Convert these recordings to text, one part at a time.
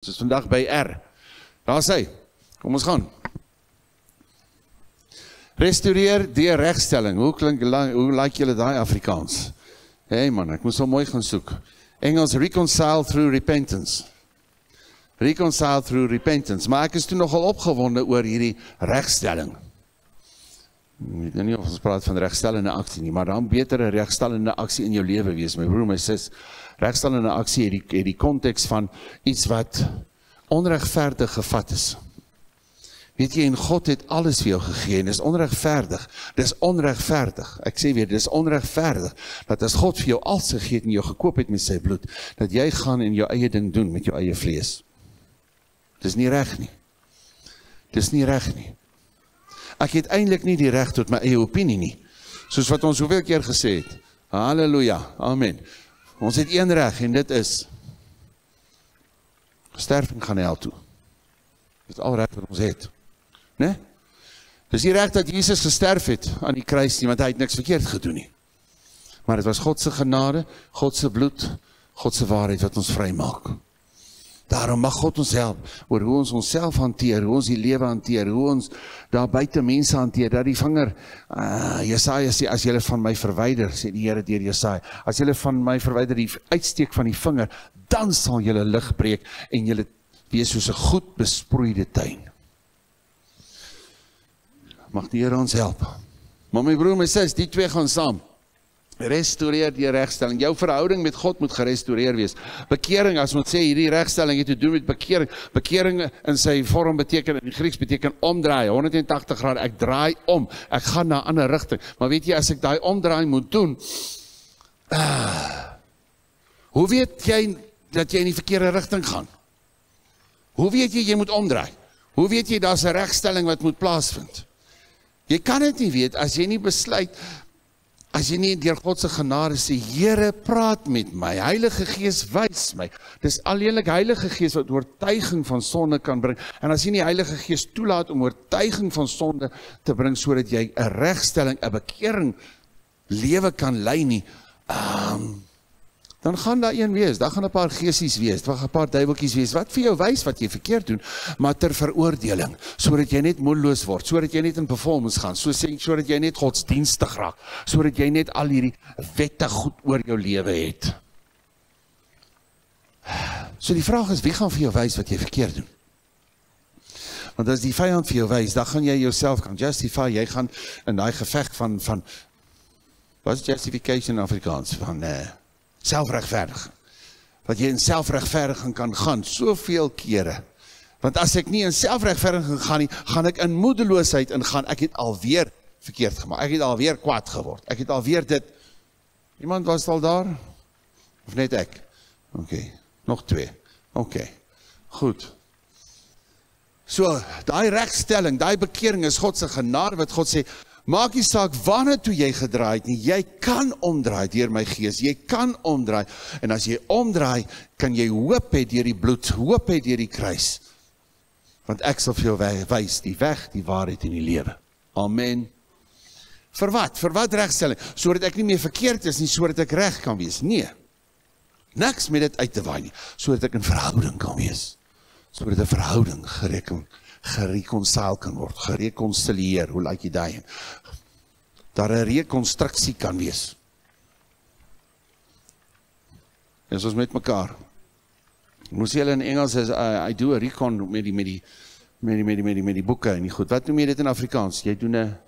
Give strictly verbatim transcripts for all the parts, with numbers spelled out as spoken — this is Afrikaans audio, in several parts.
is vandag by R. Daar sê, kom ons gaan. Restaureer deur regstelling. Hoe klink, hoe like julle daai Afrikaans? Hey man, ek moes so mooi gaan soek. Engels, reconcile through repentance. Reconcile through repentance. Maar ek is toe nogal opgewonde oor hierdie regstelling. Ek weet nie of ons praat van regstellende aksie nie, maar dan betere regstellende aksie in jou lewe wees. My broer, my sis, regstellende aksie het die, het die konteks van iets wat onregverdig gevat is. Weet jy, en God het alles vir jou gegee, en dis onregverdig, dis onregverdig, ek sê weer, dis onregverdig, dat as God vir jou alles gegee het en jou gekoop het met sy bloed, dat jy gaan en jou eie ding doen met jou eie vlees. Dis nie reg nie. Dis nie reg nie. Ek het eintlik nie die reg tot my eie opinie nie, soos wat ons hoeveel keer gesê het. Halleluja, amen. Ons het een reg, en dit is, sterfing gaan hel toe. Dit is al reg wat ons het. Nee? Dis nie reg dat Jesus gesterf het aan die kruis nie, want hy het niks verkeerd gedoen nie. Maar dit was God se genade, God se bloed, God se waarheid wat ons vry maak. Daarom mag God ons help oor hoe ons onsself hanteer, hoe ons die lewe hanteer, hoe ons daar buite mense hanteer, dat die vinger, uh, Jesaja sê, as julle van my verwyder, sê die Here deur Jesaja, as julle van my verwyder die uitsteek van die vinger, dan sal julle lig breek en julle wees soos 'n goed besproeide tuin. Mag die Here ons help. Maar my broer, my sis, die twee gaan saam. Restaureer die regstelling. Jou verhouding met God moet gerestaureer wees. Bekering, as ons sê, hierdie regstelling het te doen met bekering. Bekering in sy vorm beteken, in die Grieks beteken omdraai, honderdtachtig grade, ek draai om, ek gaan na 'n ander rigting. Maar weet jy, as ek daai omdraai moet doen, uh, hoe weet jy dat jy in die verkeerde rigting gaan? Hoe weet jy, jy moet omdraai? Hoe weet jy, daar's 'n regstelling wat moet plaasvind? Jy kan dit nie weet, as jy nie besluit, as jy nie deur God se genade sê, Here, praat met my, Heilige Gees wys my. Dis alleenlik Heilige Gees wat oortuiging van sonde kan bring. En as jy nie Heilige Gees toelaat om oortuiging van sonde te bring, sodat jy 'n regstelling, 'n bekering lewe kan lei nie, um, dan gaan daar een wees, daar gaan 'n paar geesies wees, daar gaan 'n paar duiweltjies wees, wat vir jou wys wat jy verkeerd doen, maar ter veroordeling, sodat jy net moedeloos word, sodat jy net in performance gaan, so sê, sodat jy net godsdienstig raak, sodat jy net al hierdie wette goed oor jou lewe het. So die vraag is, wie gaan vir jou wys wat jy verkeerd doen? Want as die vyand vir jou wys, dan gaan jy jouself kan justify, jy gaan in daai geveg van, van wat is justification in Afrikaans, van uh, selfregverdiging, wat jy in selfregverdiging kan gaan, soveel kere, want as ek nie in selfregverdiging gaan nie, gaan ek in moedeloosheid ingaan, ek het alweer verkeerd gemaak, ek het alweer kwaad geword, ek het alweer dit, iemand was al daar, of net ek, oké, nog twee, oké, goed, so, daai regstelling, daai bekering is God se genade, wat God sê, maak nie saak waarna toe jy gedraai het nie, jy kan omdraai deur my gees, jy kan omdraai, en as jy omdraai, kan jy hoop hê deur die bloed, hoop hê deur die kruis, want ek sal vir jou wys, die weg, die waarheid en die lewe. Amen. Vir wat? Vir wat regstelling? Sodat ek nie meer verkeerd is nie, sodat ek reg kan wees. Nee, niks met dit uit te waai nie, sodat ek in verhouding kan wees, sodat 'n verhouding gereken gereconcile kan word, gereconcilieer, hoe lyk jy daai? Daar 'n reconstructie kan wees. En soos met mekaar. Moes jy in Engels is, uh, I do a recon met die, met die, met die, met die, met die, met die boeke en die goed. Wat noem jy dit in Afrikaans? Jy doen 'n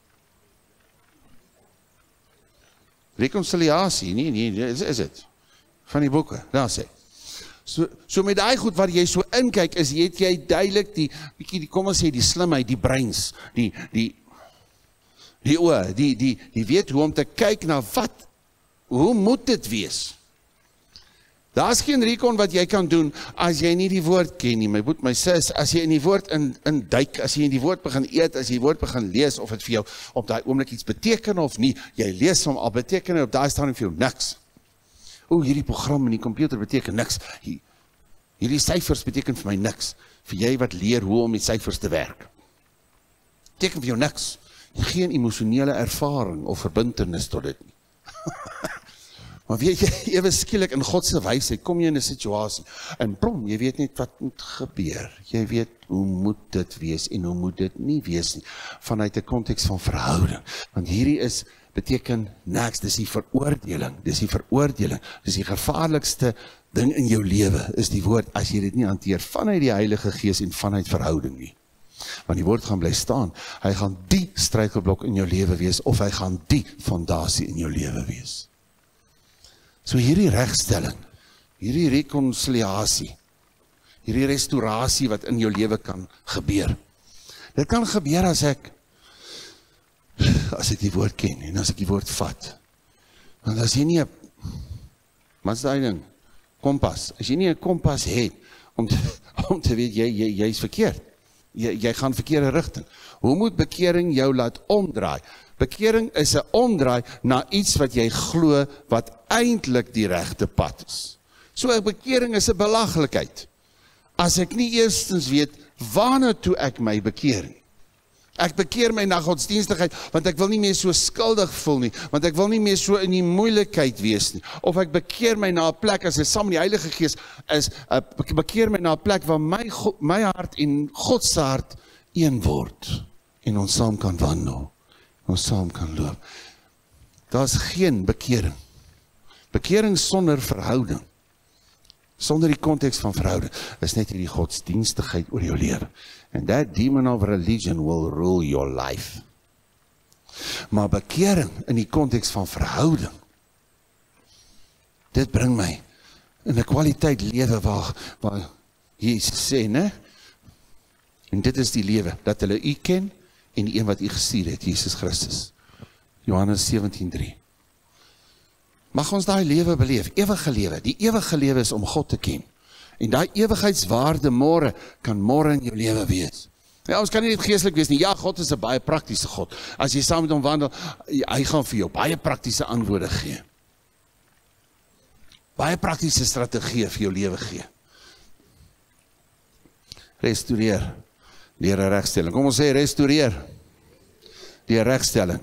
reconciliasie, nee, nee, is, is het? Van die boeke, daar sê. So, so met daai goed wat jy so inkyk, is het jy duidelik die, die, die kom ons sê, die slimheid, die breins, die, die, die oor, die, die, die weet hoe om te kyk na wat, hoe moet dit wees? Daar is geen recon wat jy kan doen, as jy nie die woord ken nie, my boet, my sis, as jy in die woord in, in duik, as jy in die woord begin eet, as jy die woord begin lees, of het vir jou op daai oomblik iets beteken of nie, jy lees hom al beteken, en op daai staan vir jou niks. O, hierdie program in die computer beteken niks. Hierdie syfers beteken vir my niks. Vir jy wat leer hoe om met syfers te werk. Beteken vir jou niks. Geen emosionele ervaring of verbintenis tot dit nie. Maar weet jy, ewe skielik in God se wysheid, kom jy in 'n situasie, en plom, jy weet net wat moet gebeur. Jy weet, hoe moet dit wees, en hoe moet dit nie wees nie, vanuit 'n konteks van verhouding. Want hierdie is, beteken niks, dis die veroordeling, dis die veroordeling, dis die gevaarlikste ding in jou lewe, is die woord, as jy dit nie hanteer, vanuit die Heilige Gees en vanuit verhouding nie. Want die woord gaan bly staan, hy gaan die struikelblok in jou lewe wees, of hy gaan die fondasie in jou lewe wees. So hierdie regstelling, hierdie rekonsiliasie, hierdie restaurasie wat in jou lewe kan gebeur. Dit kan gebeur as ek, as ek die woord ken, en as ek die woord vat. Want as jy nie, wat is die ding? Kompas. As jy nie 'n kompas het, om te, om te weet, jy, jy, jy is verkeerd. Jy, jy gaan verkeerde rigting. Hoe moet bekering jou laat omdraai? Bekering is 'n omdraai na iets wat jy glo, wat eintlik die regte pad is. So 'n bekering is 'n belaglikheid. As ek nie eerstens weet, waarna toe ek my bekeer nie. Ek bekeer my na godsdienstigheid, want ek wil nie meer so skuldig voel nie, want ek wil nie meer so in die moeilikheid wees nie. Of ek bekeer my na 'n plek, as ek saam met die Heilige Gees is, uh, bekeer my na 'n plek waar my, God, my hart en God se hart een word, en ons saam kan wandel, ons saam kan loop. Daar is geen bekering. Bekering sonder verhouding, sonder die konteks van verhouding, is net hierdie godsdienstigheid oor jou lewe. And that demon of religion will rule your life. Maar bekering in die konteks van verhouding, dit bring my in 'n kwaliteit lewe waar, waar Jesus sê, né? En dit is die lewe, dat hulle u ken, en die een wat u gestuur het, Jesus Christus. Johannes sewentien drie. Mag ons daai lewe beleef, ewige lewe. Die ewige lewe is om God te ken. En daai ewigheidswaarde môre kan môre in jou lewe wees. Ja, ons kan nie net geestelik wees nie. Ja, God is 'n baie praktiese God. As jy saam met hom wandel, hy gaan vir jou baie praktiese antwoorde gee. Baie praktiese strategieë vir jou lewe gee. Restoreer deur 'n regstelling. Kom ons sê restoreer deur regstelling.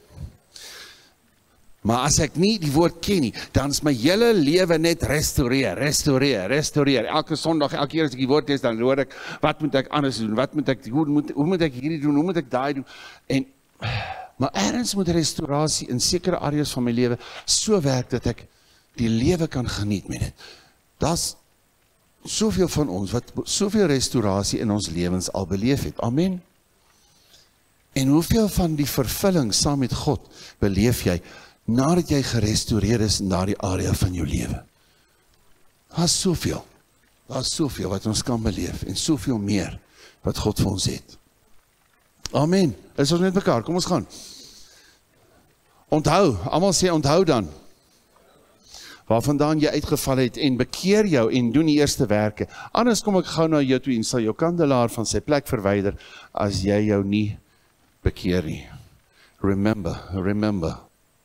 Maar as ek nie die woord ken nie, dan is my hele lewe net restaureer, restaureer, restaureer. Elke Sondag, elke keer as ek die woord lees, dan hoor ek, wat moet ek anders doen? Wat moet ek, hoe moet, hoe moet ek hierdie doen? Hoe moet ek daai doen? En, maar ergens moet restaurasie in sekere areas van my lewe so werk, dat ek die lewe kan geniet met dit. Daar's soveel van ons, wat soveel restaurasie in ons lewens al beleef het. Amen. En hoeveel van die vervulling saam met God beleef jy, nadat jy gerestaureer is in daardie area van jou lewe? Daar is soveel, daar is soveel wat ons kan beleef, en soveel meer wat God vir ons het. Amen. Is ons met mekaar? Kom ons gaan. Onthou, almal sê onthou dan, waarvandaan jy uitgeval het, en bekeer jou en doen die eerste werke. Anders kom ek gou na jou toe en sal jou kandelaar van sy plek verwyder, as jy jou nie bekeer nie. Remember, remember.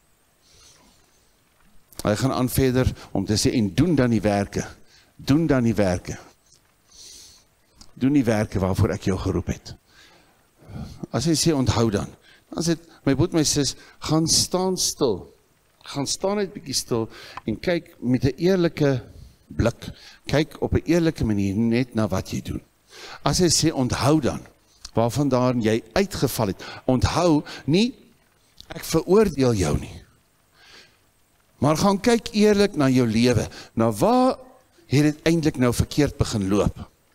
Hy gaan aan verder om te sê, en doen dan die werke, doen dan die werke, doen die werke waarvoor ek jou geroep het. As hy sê onthou dan, dan sê, my broer, my sis, gaan staan stil, gaan staan net bietjie stil, en kyk met 'n eerlike blik, kyk op 'n eerlike manier net na wat jy doen. As hy sê onthou dan, waarvandaan jy uitgeval het, onthou nie, ek veroordeel jou nie, maar gaan kyk eerlik na jou lewe, na waar het dit eintlik nou verkeerd begin loop?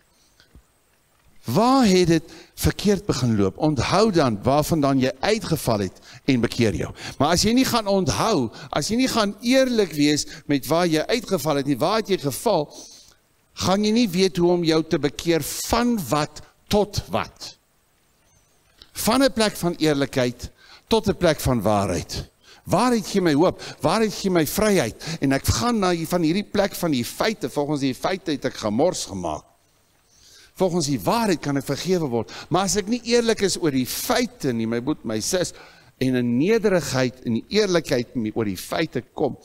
Waar het dit verkeerd begin loop? Onthou dan waarvandaan jy uitgeval het en bekeer jou. Maar as jy nie gaan onthou, as jy nie gaan eerlik wees met waar jy uitgeval het nie, waar het jy geval, gaan jy nie weet hoe om jou te bekeer van wat tot wat. Van 'n plek van eerlikheid tot 'n plek van waarheid. Waarheid gee my hoop, waarheid gee my vryheid, en ek gaan na van hierdie plek van die feite, volgens die feite het ek gemors gemaak. Volgens die waarheid kan ek vergewe word, maar as ek nie eerlik is oor die feite nie, my broer, my sis, en in nederigheid, en die eerlikheid oor die feite kom,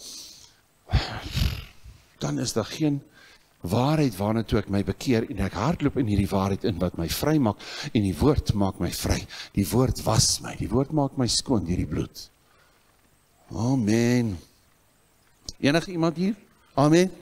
dan is daar geen waarheid waarna toe ek my bekeer, en ek hardloop in hierdie waarheid in wat my vry maak, en die woord maak my vry, die woord was my, die woord maak my skoon deur die bloed. Amen. Enige iemand hier? Amen.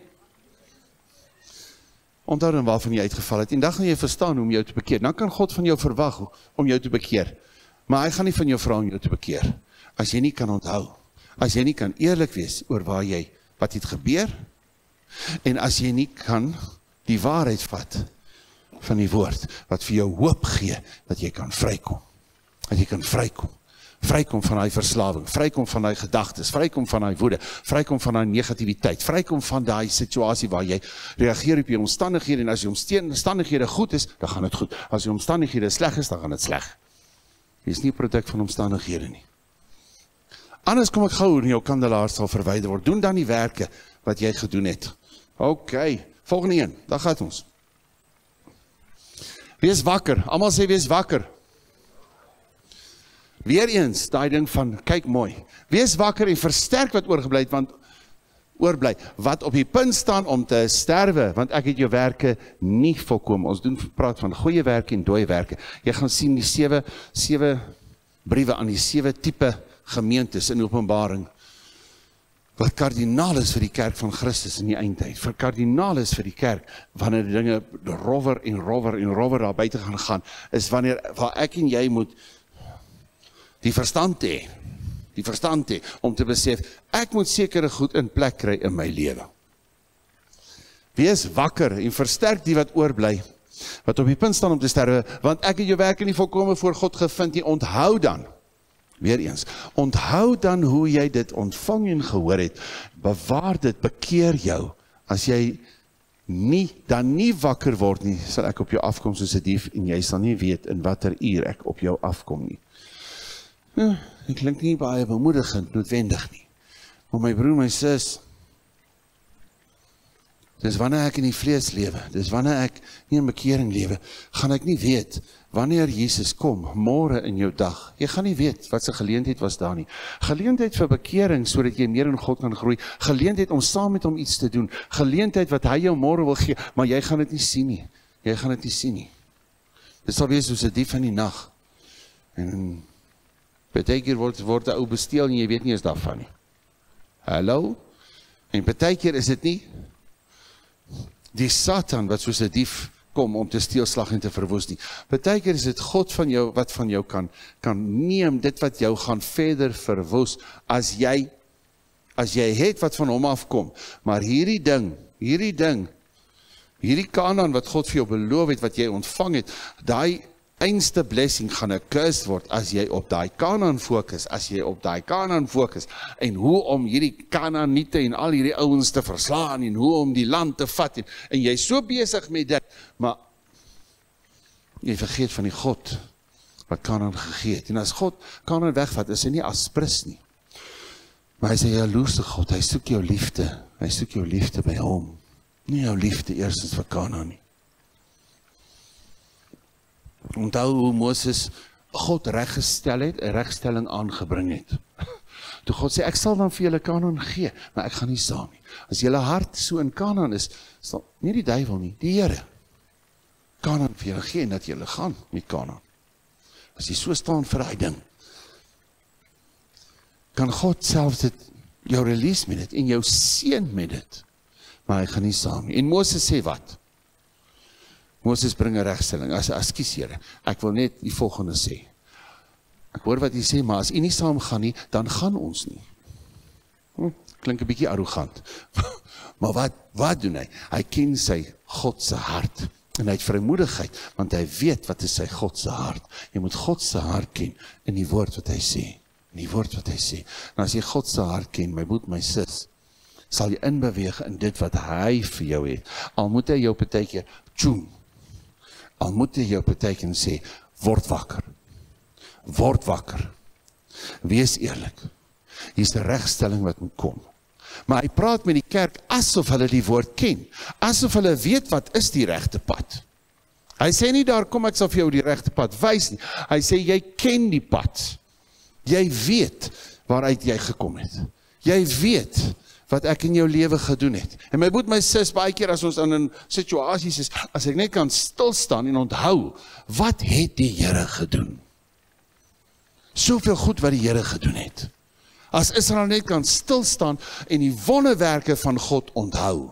Onthou dan waarvan jy uitgeval het, en dan gaan jy verstaan hoe om jou te bekeer. Dan kan God van jou verwag om jou te bekeer. Maar hy gaan nie van jou vra om jou te bekeer, as jy nie kan onthou, as jy nie kan eerlik wees oor waar jy, wat het gebeur, en as jy nie kan die waarheid vat van die woord, wat vir jou hoop gee, dat jy kan vrykom, dat jy kan vrykom, vrykom van die verslawing, vrykom van die gedagtes, vrykom van die woede, vrykom van die negativiteit, vrykom van die situasie waar jy reageer op jou omstandighede, en as jou omstandighede goed is, dan gaan het goed, as jou omstandighede sleg is, dan gaan het sleg. Jy is nie produk van omstandighede nie. Anders kom ek gauw en jou kandelaar sal verwyder word. Doen dan die werke wat jy gedoen het. Ok, volgende een, daar gaat ons. Wees wakker, almal sê wees wakker. Weereens, daai ding van, kyk mooi, wees wakker en versterk wat oorgebly het, want oorbly, wat op die punt staan om te sterwe, want ek het jou werke nie volkom. Ons doen praat van goeie werke en dooie werke. Jy gaan sien die sewe, sewe briewe aan die sewe type gemeentes in Openbaring, wat kardinaal is vir die kerk van Christus in die eindtyd, vir kardinaal is vir die kerk, wanneer die dinge rover en rover en rover daar buiten gaan gaan, is wanneer, waar ek en jy moet die verstand hê, die verstand hê, om te besef, ek moet sekere goed in plek kry in my lewe. Wees wakker en versterk die wat oorbly, wat op die punt staan om te sterwe, want ek het jou werke nie volkome voor God gevind nie, onthou dan, weer eens, onthou dan hoe jy dit ontvang en gehoor het, bewaar dit, bekeer jou, as jy nie, dan nie wakker word nie, sal ek op jou afkom soos 'n dief, en jy sal nie weet in watter uur ek op jou afkom nie. Ja, dit klink nie baie bemoedigend, noodwendig nie, maar my broer, my sis, dis wanneer ek in die vlees lewe, dis wanneer ek nie in bekering lewe, gaan ek nie weet, wanneer Jesus kom, môre in jou dag, jy gaan nie weet, wat sy geleentheid was daar nie, geleentheid vir bekering, so dat jy meer in God kan groei, geleentheid om saam met hom iets te doen, geleentheid wat hy jou môre wil gee, maar jy gaan dit nie sien nie, jy gaan dit nie sien nie, dit sal wees soos 'n dief in die nag, en partykeer word, word 'n ou besteel, en jy weet nie eens daarvan nie, hallo, en partykeer is dit nie, die Satan, wat soos 'n dief kom om te steel, slag en te verwoes nie. Partykeer is dit God van jou, wat van jou kan, kan neem, dit wat jou gaan verder verwoes, as jy, as jy het wat van hom afkom, maar hierdie ding, hierdie ding, hierdie Kanaan wat God vir jou beloof het, wat jy ontvang het, daai einste blessing gaan 'n curse word, as jy op daai Kanaan fokus, as jy op daai Kanaan fokus, en hoe om hierdie Kanaaniete en al hierdie ouens te verslaan, en hoe om die land te vat, en, en jy is so besig met dit, maar jy vergeet van die God, wat Kanaan gegee het, en as God Kanaan wegvat, is hy nie aspris nie, maar hy is 'n jaloerse God, hy soek jou liefde, hy soek jou liefde by hom, nie jou liefde eerstens vir Kanaan nie. Onthou hoe Moses God reggestel het, 'n regstelling aangebring het. Toe God sê, ek sal dan vir julle Kanaan gee, maar ek gaan nie saam nie. As julle hart so in Kanaan is, sal nie die duiwel nie, die Here Kanaan vir julle gee, en dat julle gaan met Kanaan. As jy so staan vir daai ding, kan God self dit, jou release met dit, en jou seën met dit, maar hy gaan nie saam nie. En Moses sê wat? Moses bring 'n regstelling, as, as kies Here, ek wil net die volgende sê, ek hoor wat hy sê, maar as u nie saam gaan nie, dan gaan ons nie. Hm, klink 'n bietjie arrogant, maar wat, wat doen hy? Hy ken sy God se hart, en hy het vrymoedigheid, want hy weet wat is sy God se hart. Jy moet God se hart ken, in die woord wat hy sê, in die woord wat hy sê, en as jy God se hart ken, my broer, my sis, sal jy inbeweeg in dit wat hy vir jou het, al moet hy jou partykeer tjoem, al moet hy jou partykeer sê, word wakker, word wakker, wees eerlik, hier is 'n regstelling wat moet kom, maar hy praat met die kerk, asof hulle die woord ken, asof hulle weet wat is die regte pad, hy sê nie daar, kom ek sal vir jou die regte pad wys nie, hy sê jy ken die pad, jy weet waaruit jy gekom het, jy weet wat ek in jou lewe gedoen het. En my broer, my sis, baie keer as ons in 'n situasies is, as ek net kan stilstaan en onthou, wat het die Here gedoen? Soveel goed wat die Here gedoen het. As Israel net kan stilstaan en die wonderwerke van God onthou,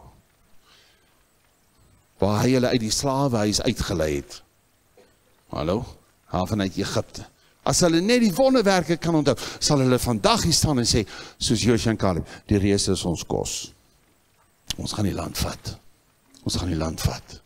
waar hy hulle uit die slawehuis uitgelei het. Hallo, haar vanuit Egipte. As hulle net die wonderwerke kan onthou, sal hulle vandag hier staan en sê, soos Joshua en Caleb, die reëse is ons kos. Ons gaan die land vat. Ons gaan die land vat.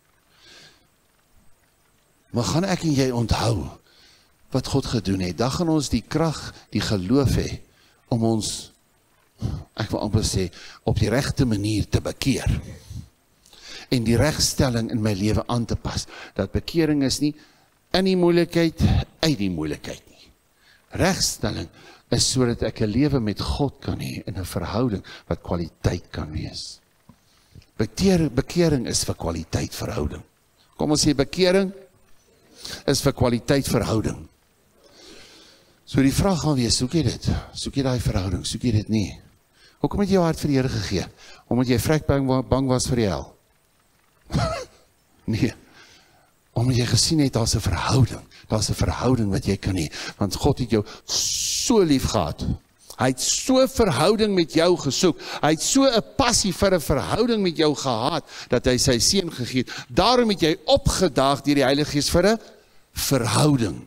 Maar gaan ek en jy onthou wat God gedoen het? Dan gaan ons die krag, die geloof hê om ons, ek wil amper sê, op die regte manier te bekeer. En die regstelling in my lewe aan te pas. Dat bekering is nie in die moeilikheid, uit die moeilikheid nie. Regstelling is sodat ek 'n lewe met God kan hê in 'n verhouding wat kwaliteit kan wees. Bekeer, bekering is vir kwaliteit verhouding. Kom ons sê bekering is vir kwaliteit verhouding. So die vraag gaan wees, soek jy dit? Soek jy daai verhouding? Soek jy dit nie? Hoekom het jy jou hart vir die Here gegee? Omdat jy vrek bang, bang was vir die hel? Nee. Omdat jy gesien het, daar's 'n verhouding. Daar's 'n verhouding wat jy kan hê. Want God het jou so lief gehad. Hy het so 'n verhouding met jou gesoek. Hy het so 'n passie vir 'n verhouding met jou gehad, dat hy sy seun gegee het. Daarom het jy opgedaag deur die Heilige Gees vir 'n verhouding.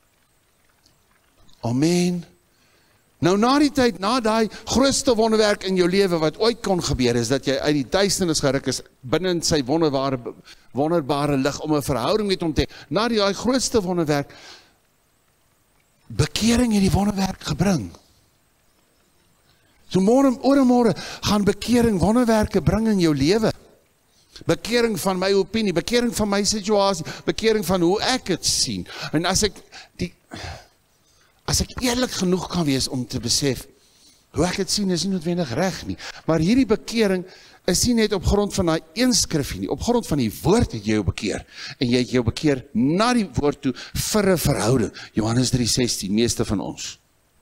Amen. Nou na die tyd, na daai grootste wonderwerk in jou lewe wat ooit kon gebeur, is dat jy uit die duisternis geruk is, binne in sy wonderbare, wonderbare lig, om 'n verhouding met hom te hê. Na die daai grootste wonderwerk, bekering het die wonderwerk gebring. So môre, oor en môre, gaan bekering wonderwerke bring in jou lewe. Bekering van my opinie, bekering van my situasie, bekering van hoe ek dit sien. En as ek die As ek eerlik genoeg kan wees om te besef, hoe ek het sien is nie noodwendig reg nie, maar hierdie bekering is nie net op grond van daai een skrifgie nie, op grond van die woord het jy jou bekeer, en jy het jou bekeer na die woord toe vir 'n verhouding. Johannes drie sestien, meeste van ons.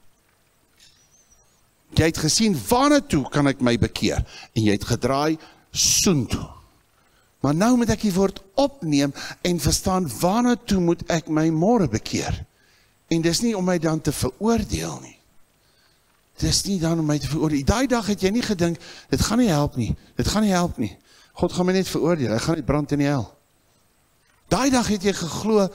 Jy het gesien, waarna toe kan ek my bekeer, en jy het gedraai soontoe. Maar nou moet ek die woord opneem en verstaan, waarna toe moet ek my môre bekeer? En dis nie om my dan te veroordeel nie. Dis nie dan om my te veroordeel. Daai dag het jy nie gedink, dit gaan nie help nie, dit gaan nie help nie. God gaan my net veroordeel, hy gaan net brand in die hel. Daai dag het jy geglo,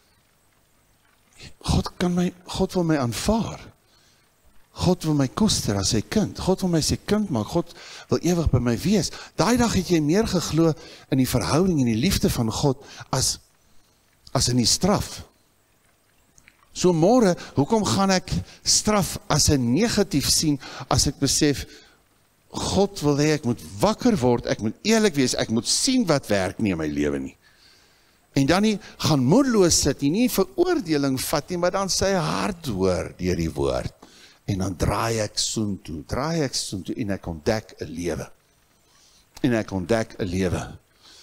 God kan my, God wil my aanvaar. God wil my koester as sy kind. God wil my sy kind maak. God wil ewig by my wees. Daai dag het jy meer geglo in die verhouding en die liefde van God as, as in die straf. So môre, hoekom gaan ek straf as 'n negatief sien, as ek besef, God wil hê ek moet wakker word, ek moet eerlik wees, ek moet sien wat werk nie in my lewe nie. En dan nie gaan moedeloos sit, nie veroordeling vat nie, maar dan sy hart hoor deur die woord. En dan draai ek soontoe, draai ek soontoe en ek ontdek 'n lewe. En ek ontdek 'n lewe.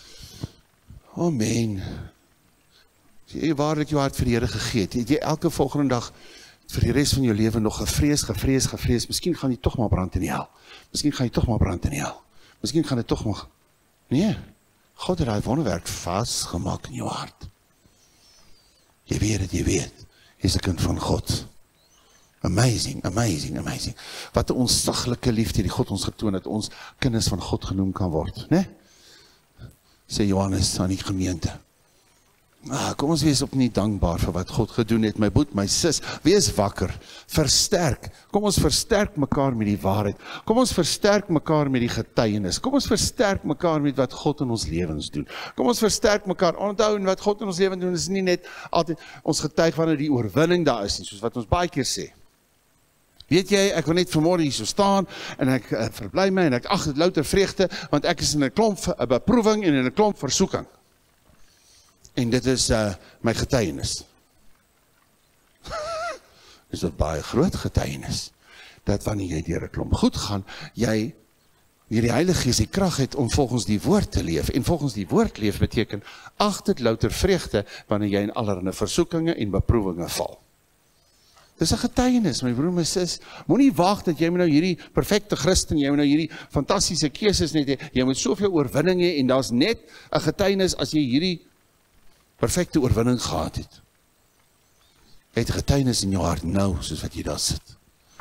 Amen. Jy waarlik jou hart vir die Here gegee het, het jy elke volgende dag vir die res van jou lewe nog gevrees, gevrees, gevrees, miskien gaan jy tog maar brand in die hel, miskien gaan jy tog maar brand in die hel, miskien gaan dit tog maar, nee, God het daai wonderwerk vasgemaak in jou hart. Jy weet het, jy weet, jy is 'n kind van God. Amazing, amazing, amazing. Wat 'n onsaglike liefde die God ons getoon het, ons kinders van God genoem kan word, né? Sê Johannes aan die gemeente. Ah, kom ons wees opnuut dankbaar vir wat God gedoen het, my boet, my sis, wees wakker, versterk, kom ons versterk mekaar met die waarheid, kom ons versterk mekaar met die getuienis, kom ons versterk mekaar met wat God in ons lewens doen, kom ons versterk mekaar, onthou en wat God in ons lewens doen, is nie net altyd ons getuig wanneer die oorwinning daar is nie, soos wat ons baie keer sê. Weet jy, ek wil net vanmôre hier so staan, en ek uh, verbly my, en ek ag, dit louter vreugde, want ek is in 'n klomp uh, beproewing, en in 'n klomp versoeking. En dit is uh, my getuienis. Dis 'n baie groot getuienis, dat wanneer jy deur 'n klomp goed gaan, jy, deur die Heilige Gees die krag het om volgens die woord te leef, en volgens die woord leef beteken, ag dit louter vreugde, wanneer jy in allerlei versoekinge en beproewinge val. Dis 'n getuienis, my broer, my sis. Moenie wag dat jy moet nou hierdie perfekte Christen, jy moet nou hierdie fantastiese keuses net hê, jy moet soveel oorwinning hê, en daar's net 'n getuienis as jy hierdie perfekte oorwinning gehad het. Jy het getuienis in jou hart nou, soos wat jy daar sit.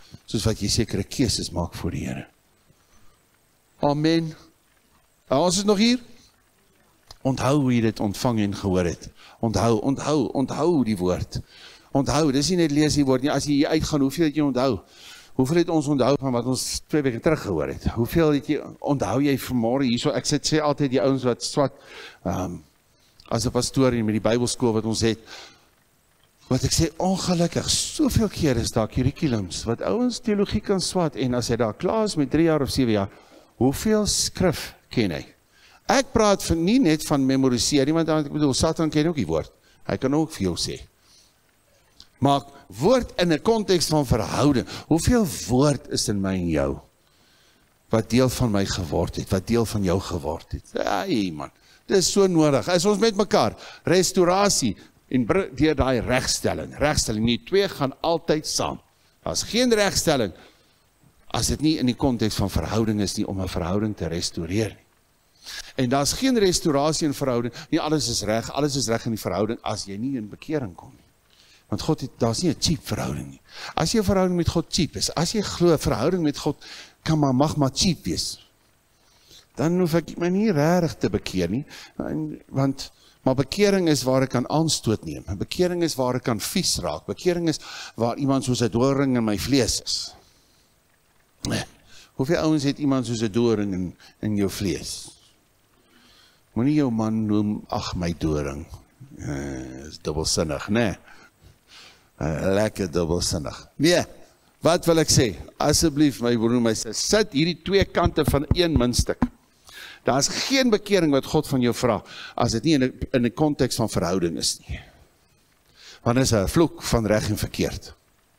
soos wat jy sekere keuses maak voor die Here. Amen. Nou, ons is nog hier. Onthou hoe jy dit ontvang en gehoor het. Onthou, onthou, onthou die woord. Onthou, dis nie net lees die woord nie, as jy hier uitgaan, hoeveel het jy onthou? Hoeveel het ons onthou van wat ons twee weke terug gehoor het? Hoeveel het jy, onthou jy vanmôre hierso, ek sê, sê altyd die ouens wat swat, um, as 'n pastoor en met die Bybelskool wat ons het, wat ek sê, ongelukkig, soveel keer is daar curriculums, wat ouens teologie kan swat, en as hy daar klaar is met drie jaar of sewe jaar, hoeveel skrif ken hy? Ek praat van, nie net van memorisering, want ek bedoel, Satan ken ook die woord, hy kan ook vir jou sê. Maar woord in 'n konteks van verhouding, hoeveel woord is in my en jou, wat deel van my geword het, wat deel van jou geword het? Hey man, dit is so nodig, as ons met mekaar, restaurasie, en deur daai regstelling, regstelling, die twee gaan altyd saam. Daar is geen regstelling, as dit nie in die konteks van verhouding is nie, om 'n verhouding te restoreer nie. En daar is geen restaurasie in verhouding, nie alles is reg, alles is reg in die verhouding, as jy nie in bekering kom nie. Want God het, daar is nie 'n cheap verhouding nie. As jy verhouding met God cheap is, as jy glo, verhouding met God kan maar, mag maar cheap wees, dan hoef ek my nie regtig te bekeer nie, want, maar bekering is waar ek kan aanstoot neem, bekering is waar ek kan vies raak, bekering is waar iemand soos 'n doring in my vlees is. Nee. Hoeveel ouens het iemand soos 'n doring in, in jou vlees? Moenie jou man noem, ag my doring, uh, is dubbelsinnig, nee. Uh, lekker dubbelsinnig. Nee, wat wil ek sê? Asseblief my broer, my sê, sit hierdie twee kante van een muntstuk. Daar is geen bekering wat God van jou vra, as dit nie in 'n in 'n konteks van verhouding is nie. Want dit is 'n vloek van reg en verkeerd.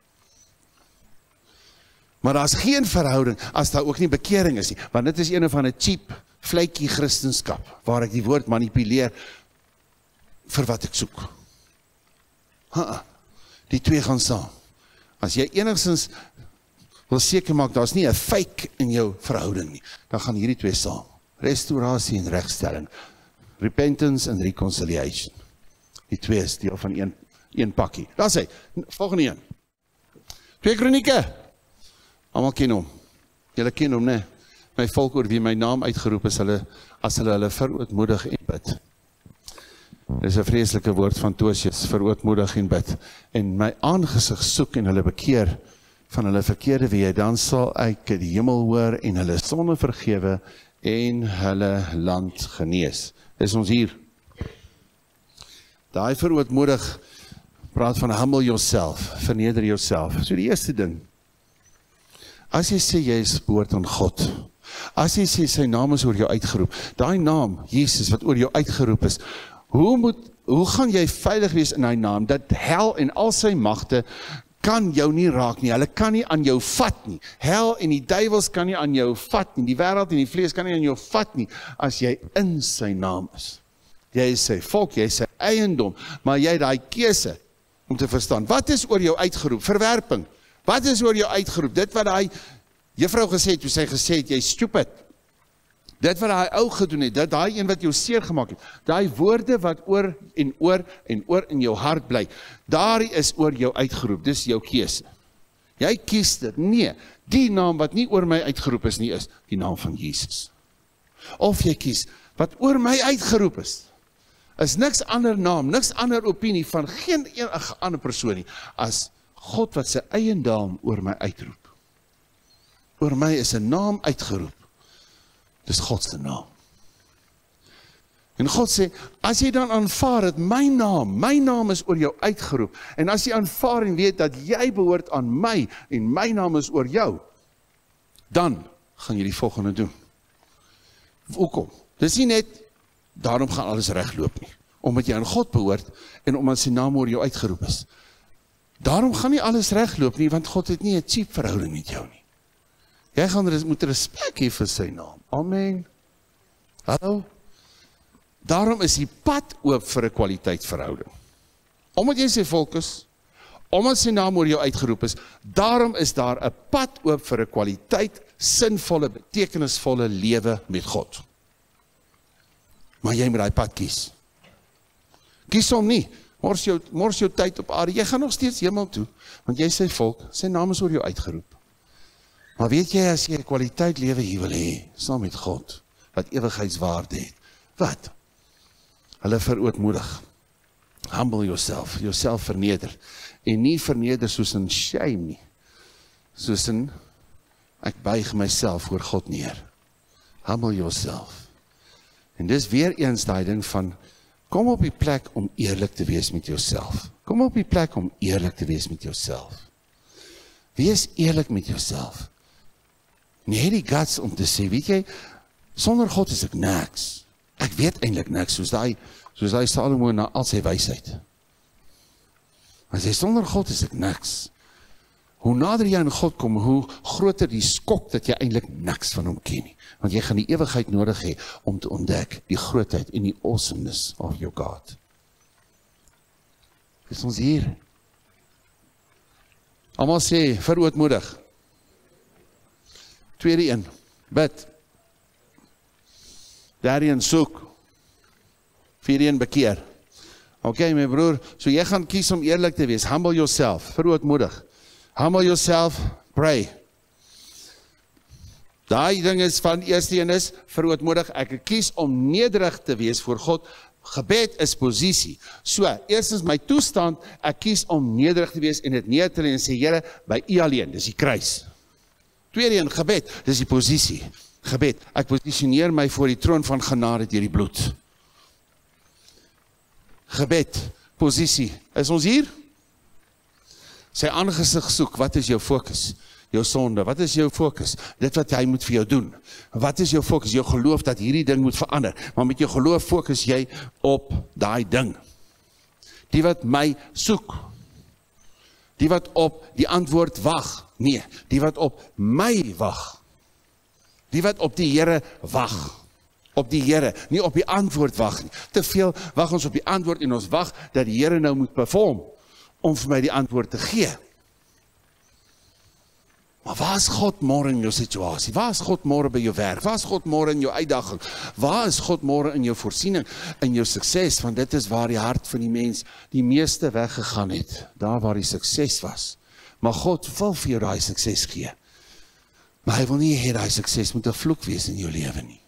Maar daar is geen verhouding, as daar ook nie bekering is nie, want dit is een van 'n cheap, vletjie Christenskap, waar ek die woord manipuleer, vir wat ek soek. Ha, die twee gaan saam. As jy enigstens wil seker maak, daar is nie 'n fake in jou verhouding nie, dan gaan hierdie twee saam. Restaurasie en regstelling. Repentance en reconciliation. Die twee is deel van een, een pakkie. Daar sê, volgende een. Twee Kronieke. Almal ken hom. Julle ken hom, nee. My volk oor wie my naam uitgeroep is, hulle, as hulle hulle verootmoedig en bid. Dis 'n vreeslike woord van Tosius, verootmoedig en bid. En my aangesig soek en hulle bekeer van hulle verkeerde weë, dan sal ek die hemel hoor en hulle sonde vergewe en hulle land genees. Is ons hier. Daai verootmoedig praat van humble yourself, verneder jouself. So die eerste ding, as jy sê jy is behoort aan God, as jy sê sy naam is oor jou uitgeroep, daai naam, Jesus, wat oor jou uitgeroep is, hoe moet, hoe gaan jy veilig wees in daai naam, dat hel en al sy magte kan jou nie raak nie, hulle kan nie aan jou vat nie, hel en die duiwels kan nie aan jou vat nie, die wêreld en die vlees kan nie aan jou vat nie, as jy in sy naam is. Jy is sy volk, jy is sy eiendom, maar jy het daai keuse om te verstaan, wat is oor jou uitgeroep? Verwerping. Wat is oor jou uitgeroep? Dit wat daai juffrou gesê het, toe sy gesê het, jy stupid. Dit wat daai ou gedoen het, dit daai een wat jou seer gemaak het, daai woorde wat oor en oor en oor in jou hart bly, daardie is oor jou uitgeroep, dis jou keuse. Jy kies dit, nee, die naam wat nie oor my uitgeroep is nie, is die naam van Jesus. Of jy kies, wat oor my uitgeroep is, is niks ander naam, niks ander opinie van geen enige ander persoon nie, as God wat sy eie naam oor my uitroep. Oor my is 'n naam uitgeroep. Dis God se naam. En God sê, as jy dan aanvaar het, my naam, my naam is oor jou uitgeroep, en as jy aanvaar en weet dat jy behoort aan my, en my naam is oor jou, dan gaan jy die volgende doen. Hoekom? Dis nie net, daarom gaan alles regloop nie, omdat jy aan God behoort, en omdat sy naam oor jou uitgeroep is. Daarom gaan nie alles regloop nie, want God het nie 'n cheap verhouding met jou nie. Jy gaan moet respek hê vir sy naam. Amen. Hallo? Daarom is die pad oop vir 'n kwaliteitsverhouding. Omdat jy sy volk is, omdat sy naam oor jou uitgeroep is, daarom is daar 'n pad oop vir 'n kwaliteit, sinvolle, betekenisvolle lewe met God. Maar jy moet daai pad kies. Kies hom nie. Mors jou, mors jou tyd op aarde. Jy gaan nog steeds hemel toe, want jy sy volk, sy naam is oor jou uitgeroep. Maar weet jy, as jy 'n kwaliteit lewe hier wil hê, saam met God, wat ewigheidswaarde het, wat? Hulle verootmoedig. Humble yourself, yourself verneder. En nie verneder soos in shame nie. Soos in, ek buig myself voor God neer. Humble yourself. En dis weer eens daai ding van, kom op die plek om eerlik te wees met jouself. Kom op die plek om eerlik te wees met jouself. Wees eerlik met jouself. En jy het die guts om te sê, weet jy, sonder God is ek niks. Ek weet eintlik niks, soos daai soos daai Salomo na al sy wysheid. Maar sê, sonder God is ek niks. Hoe nader jy aan God kom, hoe groter die skok dat jy eintlik niks van hom ken nie. Want jy gaan die ewigheid nodig hê om te ontdek die grootheid en die awesomeness of your God. Is ons hier? Almal sê, verootmoedig. Tweede een, bid. Derde een, soek. Vierde een, bekeer. Ok, my broer, so jy gaan kies om eerlik te wees. Humble yourself, verootmoedig. Humble yourself, pray. Daai ding is van eerste een is, verootmoedig, ek kies om nederig te wees voor God. Gebed is posisie. So, eerstens my toestand, ek kies om nederig te wees en dit neer te lê en sê, Here, by U alleen, dis die kruis. Tweede een, gebed, dis die posisie. Gebed, ek posisioneer my voor die troon van genade deur die bloed. Gebed, posisie. Is ons hier? Sy aangesig soek, wat is jou fokus? Jou sonde, wat is jou fokus? Dit wat hy moet vir jou doen. Wat is jou fokus? Jou geloof dat hierdie ding moet verander. Maar met jou geloof fokus jy op daai ding. Die wat my soek. Die wat op die antwoord wag. Nee, die wat op my wag. Die wat op die Here wag. Op die Here, nie op die antwoord wag nie. Te veel wag ons op die antwoord en ons wag dat die Here nou moet perform om vir my die antwoord te gee. Maar waar is God môre in jou situasie? Waar is God môre by jou werk? Waar is God môre in jou uitdaging? Waar is God môre in jou voorsiening, in jou sukses? Want dit is waar die hart van die mens die meeste weggegaan het. Daar waar die sukses was. Maar God wil vir jou daai sukses gee. Maar hy wil nie hê daai sukses moet 'n vloek wees in jou lewe nie.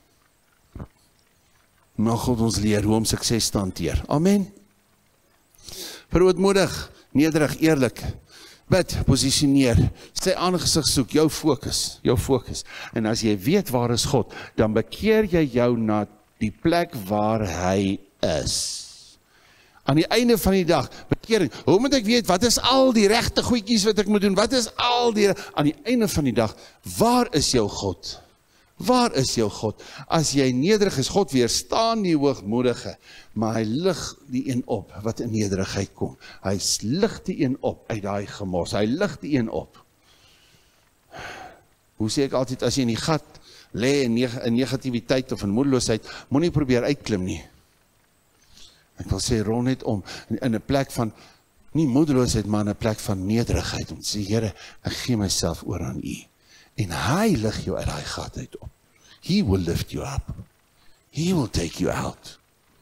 Mag God ons leer hoe om sukses te hanteer. Amen. Verootmoedig, nederig, eerlik. Bid, posisioneer, sy aangesig soek, jou fokus, jou fokus. En as jy weet waar is God, dan bekeer jy jou na die plek waar hy is. Aan die einde van die dag, bekering, hoe moet ek weet, wat is al die regte goedjies wat ek moet doen, wat is al die, aan die einde van die dag, waar is jou God? Waar is jou God? As jy nederig is, God weerstaan die hoogmoedige, maar hy lig die een op wat in nederigheid kom. Hy lig die een op uit daai gemors. Hy lig die een op. Hoe sê ek altyd, as jy in die gat lê in, neg in negativiteit of in moedeloosheid, moenie probeer uitklim nie. Ek wil sê, rol net om, in, in 'n plek van, nie moedeloosheid, maar in 'n plek van nederigheid, om te sê, Here, ek gee myself oor aan U. En hy lig jou uit daai gat uit op. He will lift you up. He will take you out.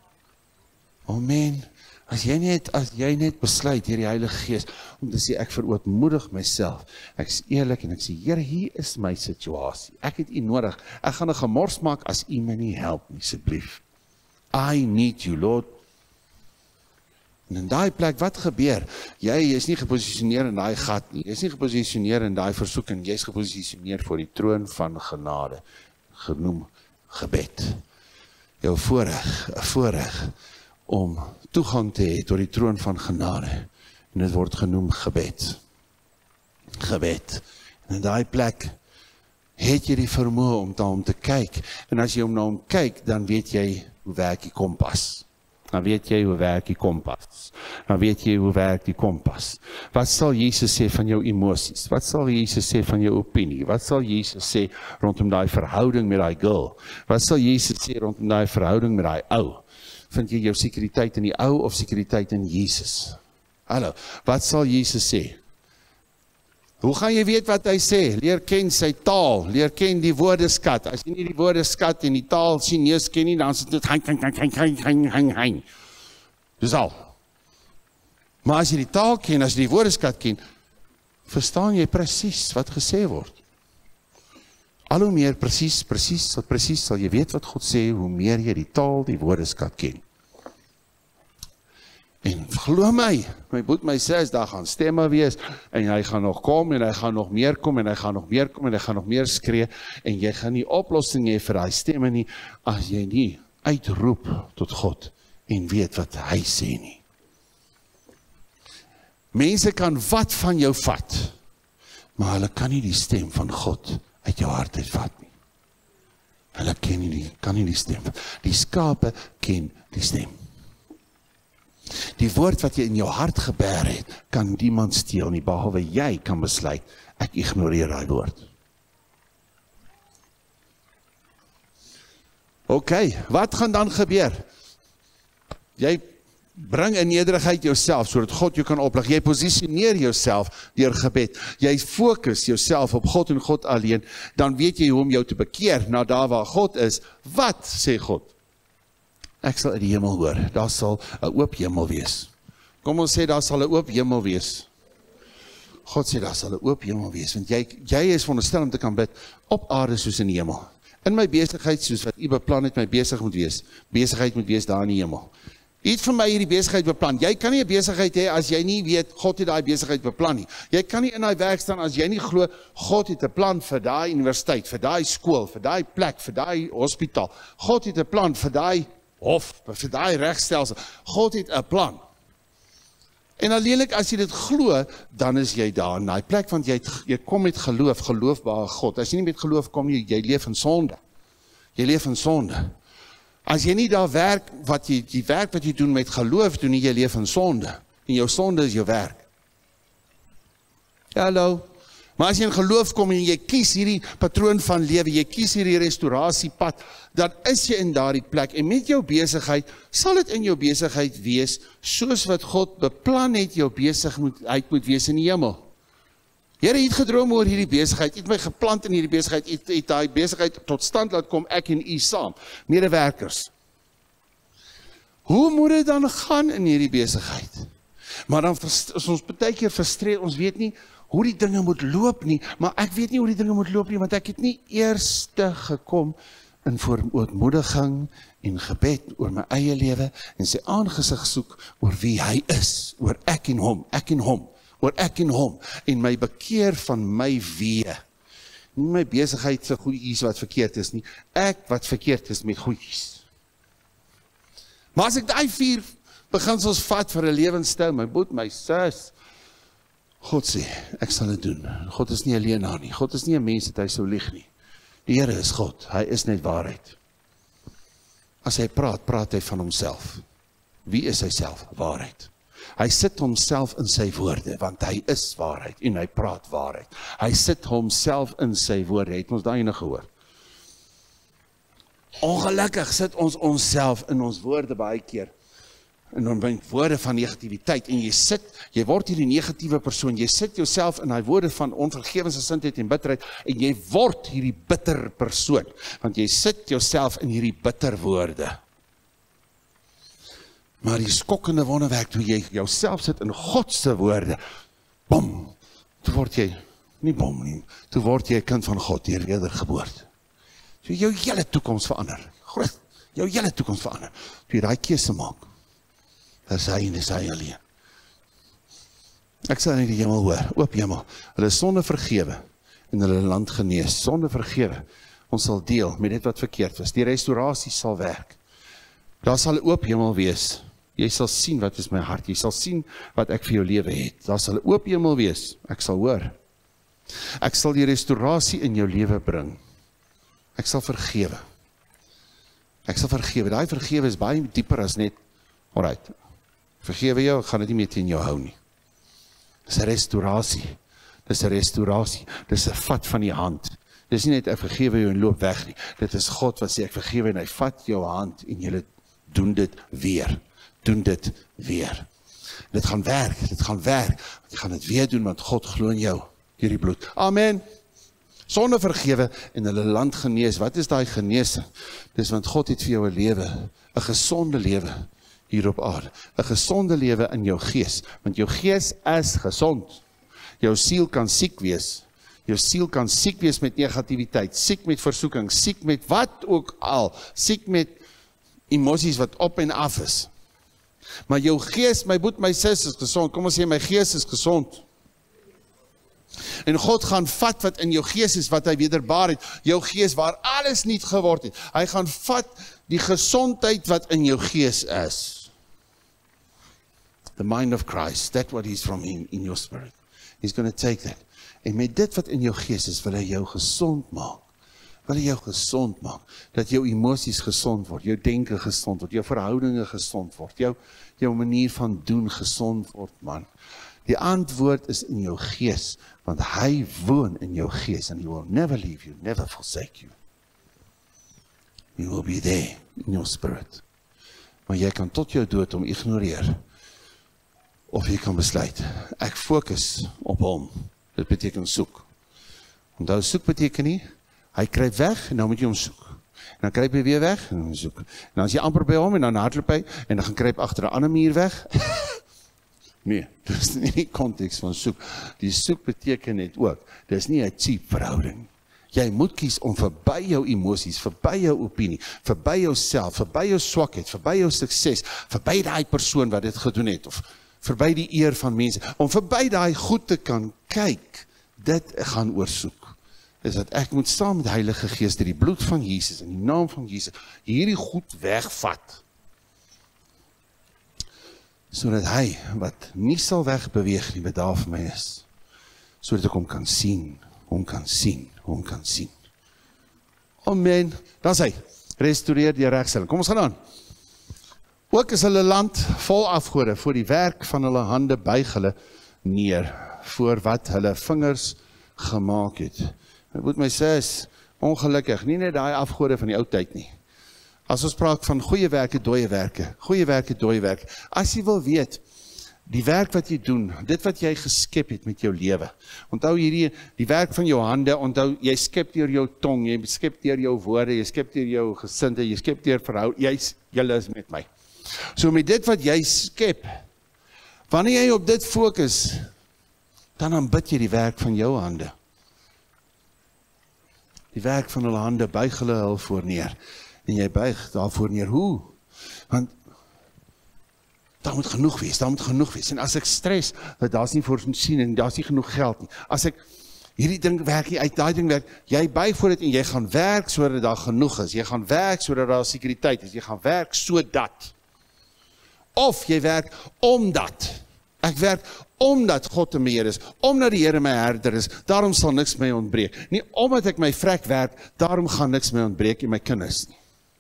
Amen. As jy net, as jy net besluit deur die Heilige Gees om te sê, ek verootmoedig myself. Ek is eerlik en ek sê, Here, hier is my situasie. Ek het U nodig. Ek gaan 'n gemors maak as U my nie help nie, asseblief. I need you, Lord. En in daai plek, wat gebeur? Jy is nie geposisioneer in daai gat nie. Jy is nie geposisioneer in daai versoeking. Jy is geposisioneer voor die troon van genade. Genoem gebed. Jou voorreg, 'n voorreg om toegang te hê tot die troon van genade. En dit word genoem gebed. Gebed. En in daai plek het jy die vermoë om daarom te kyk. En as jy om na hom kyk, dan weet jy hoe werk die kompas. Dan weet jy hoe werk die kompas. Dan weet jy hoe werk die kompas. Wat sal Jesus sê van jou emosies? Wat sal Jesus sê van jou opinie? Wat sal Jesus sê rondom daai verhouding met daai girl? Wat sal Jesus sê rondom daai verhouding met daai ou? Vind jy jou sekuriteit in die ou of sekuriteit in Jesus? Hallo, wat sal Jesus sê? Hoe gaan jy weet wat hy sê? Leer ken sy taal, leer ken die woordeskat. As jy nie die woordeskat en die taal Chinees ken nie, dan is dit hang, hang, hang, hang, hang, hang, hang. Dis al. Maar as jy die taal ken, as jy die woordeskat ken, verstaan jy presies wat gesê word. Al hoe meer presies, presies, presies sal jy weet wat God sê, hoe meer jy die taal, die woordeskat ken. En glo my, my boet my sê, daar gaan stemme wees, en hy gaan nog kom, en hy gaan nog meer kom, en hy gaan nog meer kom, en hy gaan nog meer skree, en jy gaan nie oplossing hê vir die stemme nie, as jy nie uitroep tot God, en weet wat hy sê nie. Mense kan wat van jou vat, maar hulle kan nie die stem van God uit jou hart uitvat nie. Hulle ken nie die, kan nie die stem. Die skape ken die stem. Die woord wat jy in jou hart gebeer het, kan niemand steel nie, behalwe jy kan besluit, ek ignoreer daai woord. Ok, wat gaan dan gebeur? Jy bring in nederigheid jouself, sodat God jou kan oplig. Jy posisioneer jouself deur gebed. Jy fokus jouself op God en God alleen, dan weet jy hoe om jou te bekeer na daar waar God is. Wat sê God? Ek sal in die hemel hoor, daar sal 'n oop hemel wees. Kom ons sê, daar sal 'n oop hemel wees. God sê, daar sal 'n oop hemel wees, want jy, jy is veronderstel om te kan bid op aarde soos in die hemel. In my besigheid, soos wat u beplan het, my besig moet wees. Besigheid moet wees daar in die hemel. U het vir my hierdie besigheid beplan. Jy kan nie 'n besigheid hê as jy nie weet, God het daai besigheid beplan nie. Jy kan nie in daai werk staan as jy nie glo, God het 'n plan vir daai universiteit, vir daai skool, vir daai plek, vir daai hospitaal. God het 'n plan vir daai hof, vir daai regstelsel. God het 'n plan. En alleenlik as jy dit glo, dan is jy daar in daai plek, want jy, het, jy kom met geloof, geloofbare God. As jy nie met geloof kom nie, jy leef in sonde. Jy leef in sonde. As jy nie daar werk, wat jy, die werk wat jy doen met geloof doen nie, jy leef in sonde. En jou sonde is jou werk. Hallo. Maar as jy in geloof kom en jy kies hierdie patroon van lewe, jy kies hierdie restaurasiepad, dan is jy in daardie plek. En met jou besigheid, sal dit in jou besigheid wees, soos wat God beplan het, jou besigheid moet wees in die hemel. Here het gedroom oor hierdie besigheid, het my geplant in hierdie besigheid, het, het die besigheid tot stand laat kom, ek en u saam, medewerkers. Hoe moet dit dan gaan in hierdie besigheid? Maar dan is ons baie keer frustreerd, ons weet nie hoe die dinge moet loop nie, maar ek weet nie hoe die dinge moet loop nie, want ek het nie eerste gekom in verootmoediging en gebed oor my eie lewe en sy aangesig soek oor wie hy is, oor ek en hom, ek en hom, oor ek en hom, en my bekeer van my wee. Nie my besigheid se goedjies wat verkeerd is nie, ek wat verkeerd is met goedjies. Maar as ek die vier beginsels vat vir 'n lewenstyl, my boet, my sis, God sê, ek sal dit doen. God is nie alleen daar nie. God is nie 'n mens dat hy sou lieg nie. Die Here is God. Hy is net waarheid. As hy praat, praat hy van homself. Wie is hy self? Waarheid. Hy sit homself in sy woorde, want hy is waarheid en hy praat waarheid. Hy sit homself in sy woorde. Het ons daai ene gehoor? Ongelukkig sit ons onsself in ons woorde baie keer. En dan ben woorde van negativiteit, en jy sit, jy word hierdie negatiewe persoon, jy sit jouself in die woorde van onvergewensgesindheid en bitterheid, en jy word hierdie bitter persoon, want jy sit jouself in hierdie bitter woorde. Maar die skokkende wonderwerk, toe jy jouself sit in Godse woorde, bom, toe word jy, nie bom nie, toe word jy 'n kind van God, deur wedergeboorte. So jou hele toekoms verander, groot, jou hele toekoms verander, toe jy daai keuse maak. Dis hy en dis hy alleen. Ek sal in die hemel hoor, oop hemel, hulle is sonde vergewe, en hulle land genees, sonde vergewe, ons sal deel met dit wat verkeerd was, die restaurasie sal werk, daar sal 'n oop hemel wees, jy sal sien wat is my hart, jy sal sien wat ek vir jou lewe het, daar sal 'n oop hemel wees, ek sal hoor, ek sal die restaurasie in jou lewe bring, ek sal vergewe, ek sal vergewe, daai vergewe is baie dieper as net, alright, vergewe jou, ek gaan dit nie meer teen jou hou nie. Dis 'n restaurasie, dis 'n restaurasie, dis 'n vat van die hand. Dis nie net ek vergewe jou en loop weg nie. Dit is God wat sê ek vergewe en hy vat jou hand en jy doen dit weer. Doen dit weer. Dit gaan werk, dit gaan werk. Jy gaan dit weer doen want God glo in jou deur die bloed. Amen. Sonde vergewe en hulle land genees. Wat is daai genesing? Dis want God het vir jou 'n lewe, 'n gesonde lewe hier op aarde. 'n Gesonde lewe in jou gees, want jou gees is gesond. Jou siel kan siek wees, Jou siel kan siek wees met negativiteit, siek met versoeking, siek met wat ook al, siek met emosies wat op en af is. Maar jou gees, my boet, my sis is gesond. Kom ons sê, my gees is gesond. En God gaan vat wat in jou gees is, wat hy wederbaar het, jou gees waar alles niet geword het. Hy gaan vat die gesondheid wat in jou gees is. The mind of Christ, that's what is from him in your spirit. He's going to take that. En met dit wat in jou gees is, wil hy jou gesond maak. Wil hy jou gesond maak. Dat jou emosies gesond word, jou denken gesond word, jou verhoudinge gesond word, jou, jou manier van doen gesond word, man. Die antwoord is in jou gees, want hy woon in jou gees, and he will never leave you, never forsake you. He will be there in your spirit. Maar jy kan tot jou dood om ignoreer, of jy kan besluit, ek fokus op hom. Dit beteken soek. Onthou, soek beteken nie, hy kruip weg, en dan moet jy hom soek. En dan kruip hy weer weg, en dan soek. En dan is jy amper by hom, en dan hardloop hy, en dan gaan kruip achter 'n ander muur weg. Nee, dit is nie die konteks van soek. Die soek beteken net ook, dit is nie 'n cheap verhouding. Jy moet kies om verby jou emosies, verby jou opinie, verby jou self, verby jou swakheid, verby jou sukses, verby die persoon wat dit gedoen het, of verby die eer van mense, om verby die goed te kan kyk, dit gaan oorsoek. Is dat ek moet saam met die Heilige Gees, die bloed van Jesus, in die naam van Jesus, hierdie goed wegvat. Sodat hy, wat nie sal wegbeweeg nie, wat daar vir my is, sodat ek hom kan sien, hom kan sien, hom kan sien. Amen. Dan is hy, restaureer die regstelling. Kom ons gaan aan. Ook is hulle land vol afgode, voor die werk van hulle hande buig hulle neer, voor wat hulle vingers gemaak het. Ek moet my sê, is ongelukkig, nie net die afgode van die ou tyd nie. As ons praat van goeie werke, dooie werke, goeie werke, dooie werke, as jy wil weet, die werk wat jy doen, dit wat jy geskep het met jou lewe, onthou hierdie, die werk van jou hande, onthou, jy skep deur jou tong, jy skep deur jou woorde, jy skep deur jou gesinde, jy skep deur verhoud, jy, jy is met my. So met dit wat jy skep, wanneer jy op dit fokus, dan aanbid jy die werk van jou hande. Die werk van hulle hande, buig hulle hul voor neer, en jy buig daarvoor neer, hoe? Want, daar moet genoeg wees, daar moet genoeg wees, en as ek stres, dat daar is nie voorsiening, daar is nie genoeg geld nie, as ek, hierdie ding werk nie uit, die ding werk, jy buig voor dit, en jy gaan werk, so dat daar genoeg is, jy gaan werk, so dat daar sekuriteit is, jy gaan werk, so dat, of jy werk, omdat, ek werk, omdat God in my Heer is, omdat die Here my herder is, daarom sal niks my ontbreek, nie omdat ek my vrek werk, daarom gaan niks my ontbreek, en my kinders nie.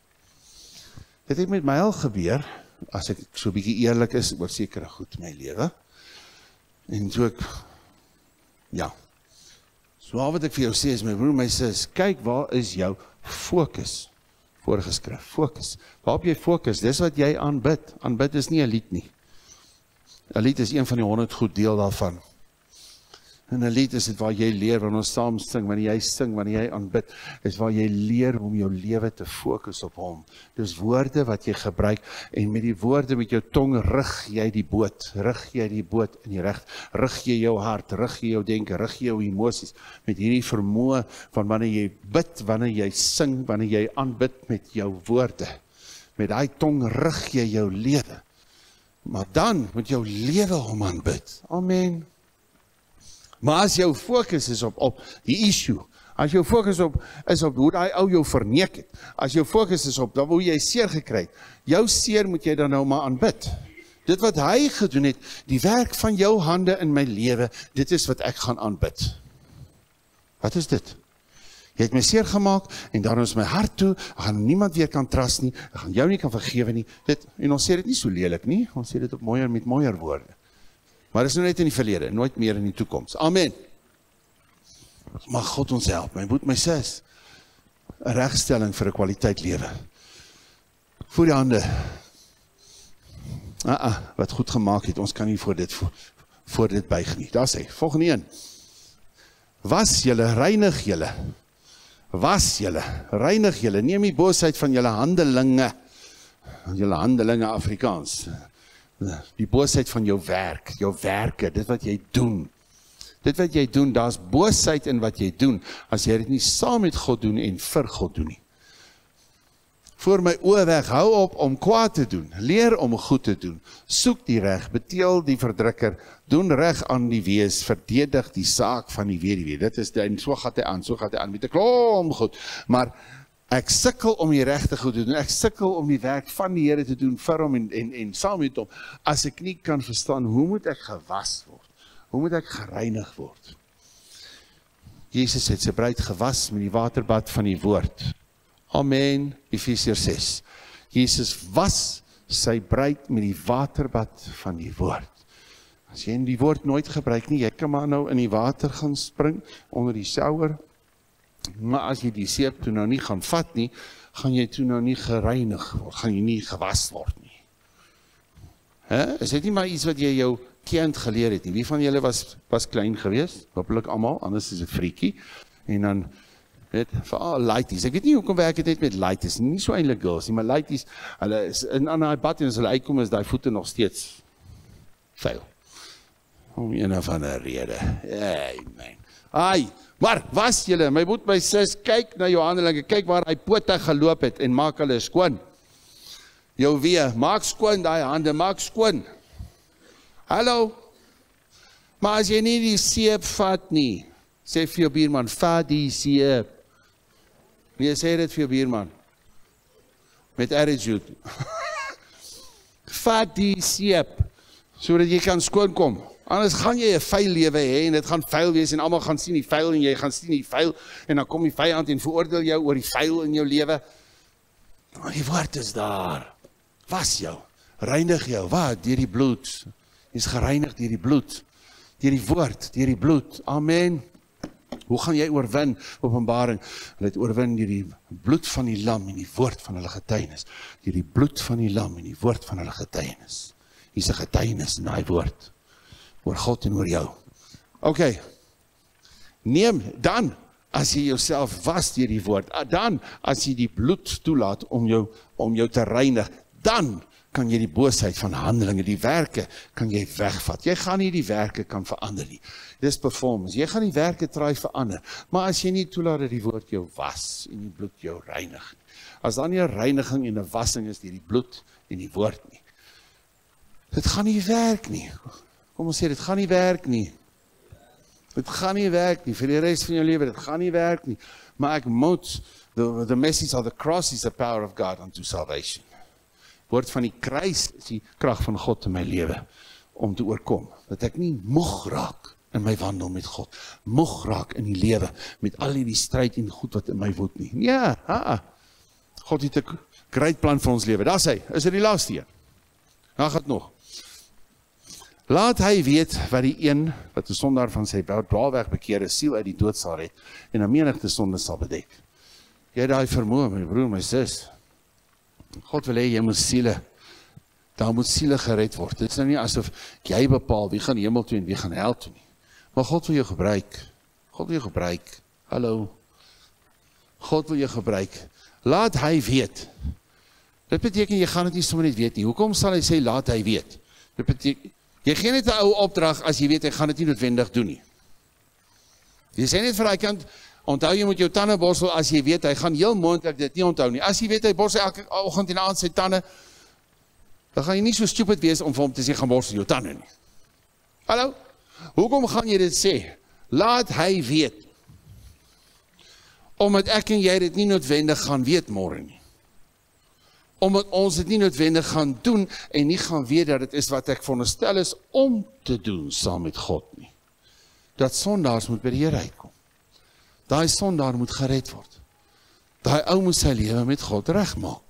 Dit het met my al gebeur, as ek so bietjie eerlik is, oor sekere goed in my lewe, en so ek, ja, so al wat ek vir jou sê is, my broer, my sis, kyk waar is jou fokus, vorige skrif, fokus, waarop jy fokus, dis wat jy aanbid, aanbid is nie 'n lied nie, 'n lied is een van die honderd goed deel daarvan, en 'n lied is dit waar jy leer, wanneer ons saam sing, wanneer jy sing, wanneer jy aanbid, is waar jy leer om jou lewe te fokus op hom, dis woorde wat jy gebruik, en met die woorde, met jou tong, rig jy die boot, rig jy die boot in die recht, rig jy jou hart, rig jy jou denken, rig jy jou emosies, met hierdie vermoë, van wanneer jy bid, wanneer jy sing, wanneer jy aanbid met jou woorde, met die tong rig jy jou lewe, maar dan moet jou lewe hom aanbid, amen. Maar as jou fokus is op, op die issue, as jou fokus op, is op hoe die ou jou verneek het, as jou fokus is op hoe jy seer gekry het, jou seer moet jy dan nou maar aanbid. Dit wat hy gedoen het, die werk van jou hande in my lewe, dit is wat ek gaan aanbid. Wat is dit? Jy het my seer gemaakt, en daarom is my hart toe, ek gaan niemand weer kan trust nie, ek gaan jou nie kan vergewe nie, dit, en ons sê dit nie so lelik nie, ons sê dit op mooier met mooier woorde. Maar dit is nou net in die verlede, nooit meer in die toekoms. Amen. Mag God ons help, my broer, my sis, 'n regstelling vir 'n kwaliteit lewe. Voor die hande, ah, ah, wat goed gemaakt het, ons kan nie voor dit, voor, voor dit buig nie. Daar sê, volgende een, was julle, reinig julle, was julle, reinig julle, neem die boosheid van julle handelinge, julle handelinge Afrikaans, die boosheid van jou werk, jou werke, dit wat jy doen, Dit wat jy doen, daar's boosheid in wat jy doen, as jy dit nie saam met God doen en vir God doen nie. Voor my oë weg, hou op om kwaad te doen, leer om goed te doen, soek die reg, beteel die verdrukker, doen reg aan die wees, verdedig die saak van die weduwee. Dit is, en so gaat hy aan, so gaat hy aan, met 'n klomp goed, maar ek sukkel om die regte goed te doen, ek sukkel om die werk van die Here te doen, vir hom en, en, en saam met hom, as ek nie kan verstaan, hoe moet ek gewas word? Hoe moet ek gereinig word? Jesus het sy bruid gewas met die waterbad van die woord. Amen, Efesiërs ses. Jesus was sy bruid met die waterbad van die woord. As jy die woord nooit gebruik nie, jy kan maar nou in die water gaan spring, onder die shower, maar as jy die seep toe nou nie gaan vat nie, gaan jy toe nou nie gereinig word, gaan jy nie gewas word nie. He? Is dit nie maar iets wat jy jou kind geleer het nie? Wie van julle was, was klein geweest? Hopelijk almal, anders is het freaky. En dan, weet, veral laities. Ek weet nie hoekom werk het net met laities, nie so eintlik girls nie, maar laities, hulle is in aan die bad en as hulle uitkom is die voete nog steeds vuil. Om een of ander rede. Amen. Ai, maar was julle, my boet, my sis, kyk na jou handelinge, kyk waar hy pote geloop het en maak hulle skoon. Jou wee, maak skoon die hande, maak skoon. Hallo? Maar as jy nie die seep vat nie, sê vir jou buurman, vat die seep. Nee, sê dit vir jou buurman. Met attitude. Vat die seep, sodat jy kan skoon kom. Anders gaan jy 'n vuil lewe hê en dit gaan vuil wees en almal gaan sien die vuil en jy gaan sien die vuil en dan kom die vyand en veroordeel jou oor die vuil in jou lewe. Maar die woord is daar. Was jou, reinig jou, wat? Deur die bloed. Jy is gereinig deur die bloed, deur die woord, deur die bloed. Amen. Hoe gaan jy oorwin? Openbaring, hulle het oorwin deur die bloed van die lam en die woord van hulle getuienis. Deur die bloed van die lam en die woord van hulle getuienis. Hier is 'n getuienis in daai woord. Oor God en oor jou. Ok, neem dan, as jy jouself was deur die woord, dan, as jy die bloed toelaat om jou, om jou te reinig, dan kan jy die boosheid van handelinge, die werke, kan jy wegvat. Jy gaan nie die werke kan verander nie. Dis performance. Jy gaan die werke try verander. Maar as jy nie toelaat dat die woord jou was en die bloed jou reinig, as dan nie 'n reiniging en 'n wassing is deur die bloed en die woord nie, dit gaan nie werk nie. Kom ons sê, dit gaan nie werk nie. Dit gaan nie werk nie, vir die rest van jou lewe, dit gaan nie werk nie. Maar ek moet, the, the message of the cross is the power of God unto salvation. Woord van die kruis is die krag van God in my lewe, om te oorkom, dat ek nie moeg raak in my wandel met God, moeg raak in die lewe, met al die stryd en goed wat in my woed nie. Ja, ha, God het 'n great plan vir ons lewe, daar sê, is dit die laaste een? Nou gaat nog. Laat hy weet wat die een, wat 'n sondaar van sy dwaalweg bekeerde siel uit die dood sal red, en 'n menigte sonde sal bedek. Jy het daai vermoë, my broer, my sis. God wil hê jy moet siele, daar moet siele gered word. Dit is nou nie asof jy bepaal wie gaan hemel toe en wie gaan hel toe nie. Maar God wil jou gebruik. God wil jou gebruik. Hallo. God wil jou gebruik. Laat hy weet. Dit beteken jy gaan dit nie sommer net weet nie. Hoekom sal hy sê laat hy weet? Dit beteken jy gee net 'n ou opdrag as jy weet hy gaan dit nie noodwendig doen nie. Jy sê net vir daai kant, onthou jy moet jou tande borsel as jy weet hy gaan heel moontlik dit nie onthou nie. As jy weet hy borsel elke oggend en aand sy tande, dan gaan jy nie so stupid wees om vir hom te sê gaan borsel jou tande nie. Hallo? Hoekom gaan jy dit sê? Laat hy weet. Omdat ek en jy dit nie noodwendig gaan weet môre nie. Omdat ons dit nie noodwendig gaan doen en nie gaan weet dat dit is wat ek veronderstel is om te doen saam met God nie. Dat sondaars moet by die Here uitkom. Daai sondaar moet gered word. Daai ou moet sy lewe met God regmaak.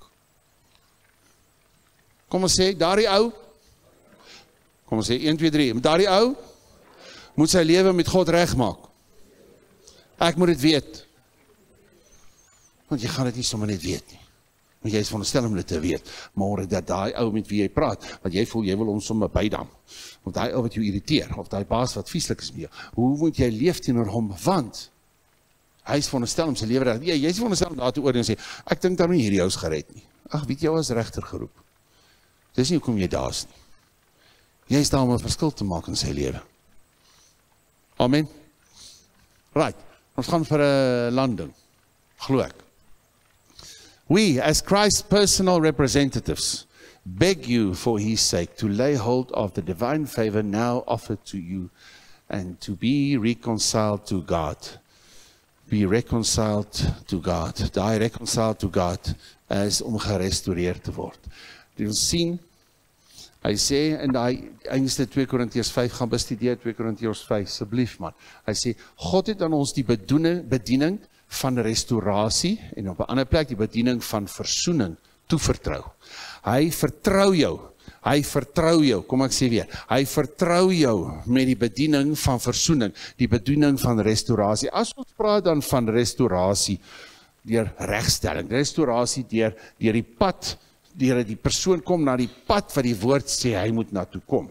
Kom ons sê, daardie ou, kom ons sê een, twee, drie, daardie ou moet sy lewe met God regmaak. Ek moet dit weet. Want jy gaan dit nie sommer net weet nie. Want jy is veronderstel om dit te weet, maar dat daai ou met wie jy praat, want jy voel jy wil hom sommer bydam, of daai ou wat jou irriteer, of daai baas wat vieslik is mee, hoe moet jy leef teenoor hom, want hy is veronderstel om sy lewe reg, jy, jy is veronderstel om daar te oordeel en sê, ek dink daar nie hierdie ou is gered nie. Ag, weet jy, as regter geroep. Dis nie hoekom jy daar is nie. Jy is daar om 'n verskil te maak in sy lewe. Amen. Right, ons gaan vir 'n landing, glo ek. We, as Christ's personal representatives, beg you for his sake to lay hold of the divine favor now offered to you and to be reconciled to God. Be reconciled to God. Die reconciled to God is om gerestoreer te word. Die ons sien, hy sê in die enigste twee Korintiërs vyf, gaan bestudeer twee Korintiërs vyf, asseblief man. Hy sê, God het aan ons die bediening, bediening van restaurasie en op 'n ander plek die bediening van versoening toevertrou. Hy vertrou jou, hy vertrou jou, kom ek sê weer, hy vertrou jou met die bediening van versoening, die bediening van restaurasie. As ons praat dan van restaurasie, deur regstelling, restaurasie deur, deur die pad, deur die persoon kom na die pad wat die woord sê, hy moet na toe kom.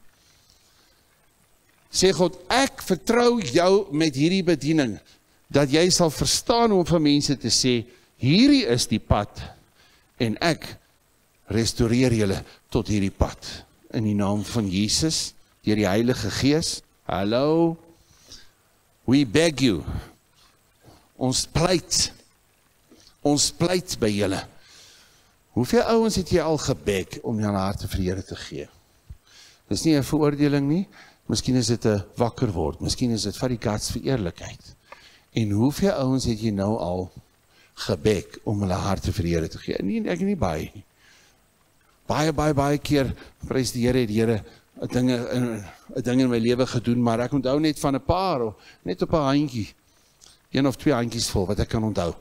Sê God, ek vertrou jou met hierdie bediening, dat jy sal verstaan om vir mense te sê, hierdie is die pad, en ek restoreer julle tot hierdie pad. In die naam van Jesus, deur die Heilige Gees, hallo, we beg you, ons pleit, ons pleit by julle. Hoeveel ouens het jy al gebek om jou harte vir die Here te gee? Dis nie 'n veroordeling nie, miskien is dit 'n wakker word, miskien is dit vir die guts vir eerlikheid. En hoeveel ouens het jy nou al gebek om hulle harte vir die Here te gee? Nee, ek nie baie nie. Baie, baie, baie keer, prys die Here, het die Here 'n ding, 'n ding in my lewe gedoen, maar ek onthou net van 'n paar, of net op 'n handjie, een of twee handjies vol, wat ek kan onthou.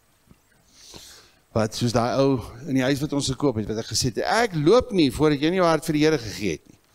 Wat, soos daai ou in die huis wat ons gekoop het, wat ek gesê het, ek loop nie, voordat jy nie jou hart vir die Here gegee het nie.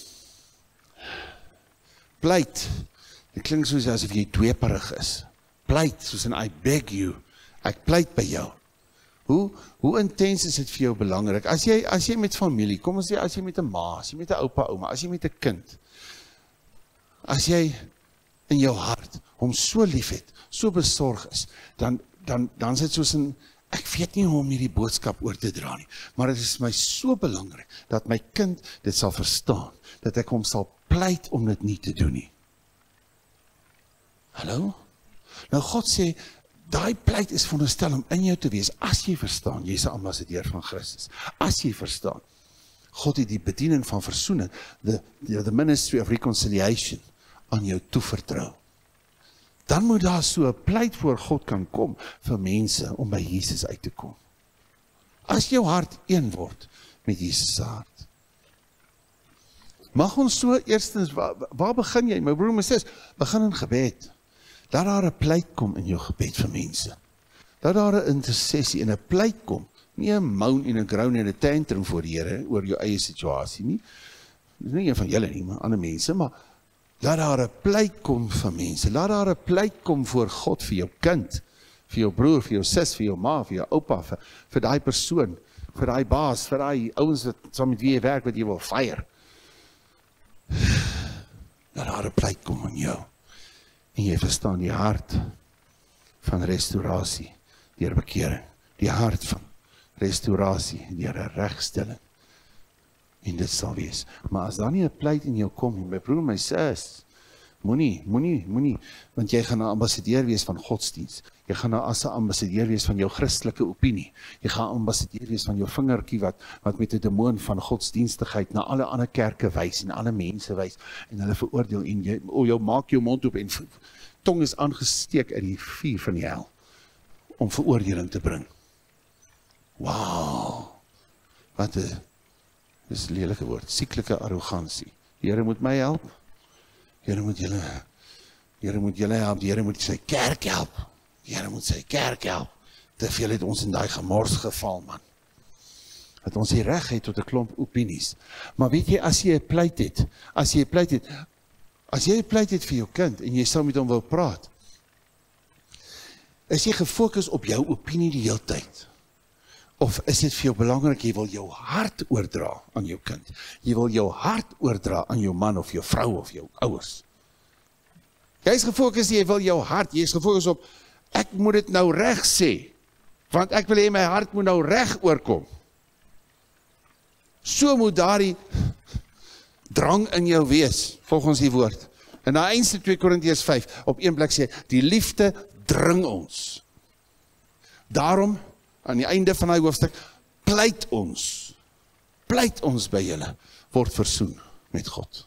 Pleit, dit klink soos asof jy dweeperig is. Pleit, soos in I beg you, ek pleit by jou. Hoe, hoe intens is dit vir jou belangrik? As jy, as jy met familie, kom ons sê, as jy met 'n ma, as jy met 'n oupa, ouma, as jy met 'n kind, as jy in jou hart hom so lief het, so besorg is, dan, dan, dan is dit soos in, ek weet nie hoe om hierdie boodskap oor te dra nie, maar het is my so belangrik, dat my kind dit sal verstaan, dat ek hom sal pleit om dit nie te doen nie. Hallo? Nou God sê, daai pleit is veronderstel om in jou te wees, as jy verstaan, jy is 'n ambassadeur van Christus, as jy verstaan, God het die bediening van versoening, the, the, the ministry of reconciliation, aan jou toevertrou. Dan moet daar so 'n pleit voor God kan kom, vir mense om by Jesus uit te kom. As jou hart een word, met Jesus se hart. Mag ons so, eerstens, waar, waar begin jy? My broer en my sis, begin in gebed. Laat daar 'n pleit kom in jou gebed vir mense. Laat daar 'n intersessie en 'n pleit kom. Nie 'n moan en 'n groan en 'n tantrum voor die Here oor jou eie situasie nie. Dis nie een van julle nie, maar ander mense, maar laat daar 'n pleit kom vir mense. Laat daar 'n pleit kom voor God vir jou kind, vir jou broer, vir jou sis, vir jou ma, vir jou oupa, vir, vir daai persoon, vir daai baas, vir daai ouens wat saam met wie jy werk wat jy wil fire. Laat daar 'n pleit kom aan jou. En jy verstaan die hart van restaurasie, deur bekering. Die hart van restaurasie, deur 'n regstelling. En dit sal wees. Maar as daar nie 'n pleit in jou kom, my broer, my sis, moenie, moenie, moenie, want jy gaan 'n ambassadeur wees van godsdiens. Jy gaan as 'n ambassadeur wees van jou Christelike opinie. Jy gaan 'n ambassadeur wees van jou vingertjie wat, wat met 'n demoon van godsdienstigheid na alle ander kerke wys en alle mense wys en hulle veroordeel en jy, o, jou maak jou mond oop en tong is aangesteek uit die vuur van die hel om veroordeling te bring. Wow, wat 'n, dis 'n lelike woord, sieklike arrogansie. Die Here moet my help. Die Here moet julle, die Here moet julle help. Die Here moet sy kerk help. Die Here moet sy kerk help. Te veel het ons in daai gemors geval, man. Dat ons die reg het tot 'n klomp opinies. Maar weet jy, as jy 'n pleit het, as jy 'n pleit het, as jy 'n pleit het vir jou kind en jy sou met hom wil praat, is jy gefokus op jou opinie die hele tyd? Of is dit vir jou belangrik, jy wil jou hart oordra aan jou kind? Jy wil jou hart oordra aan jou man of jou vrou of jou ouers? Jy is gefokus, jy wil jou hart, jy is gefokus op, ek moet dit nou reg sê, want ek wil hê my hart moet nou reg oorkom. So moet daardie drang in jou wees, volgens die woord. En na eindste twee Korintiërs vyf, op een plek sê, die liefde dring ons. Daarom, aan die einde van die hoofstuk, pleit ons, pleit ons by julle, word versoen met God.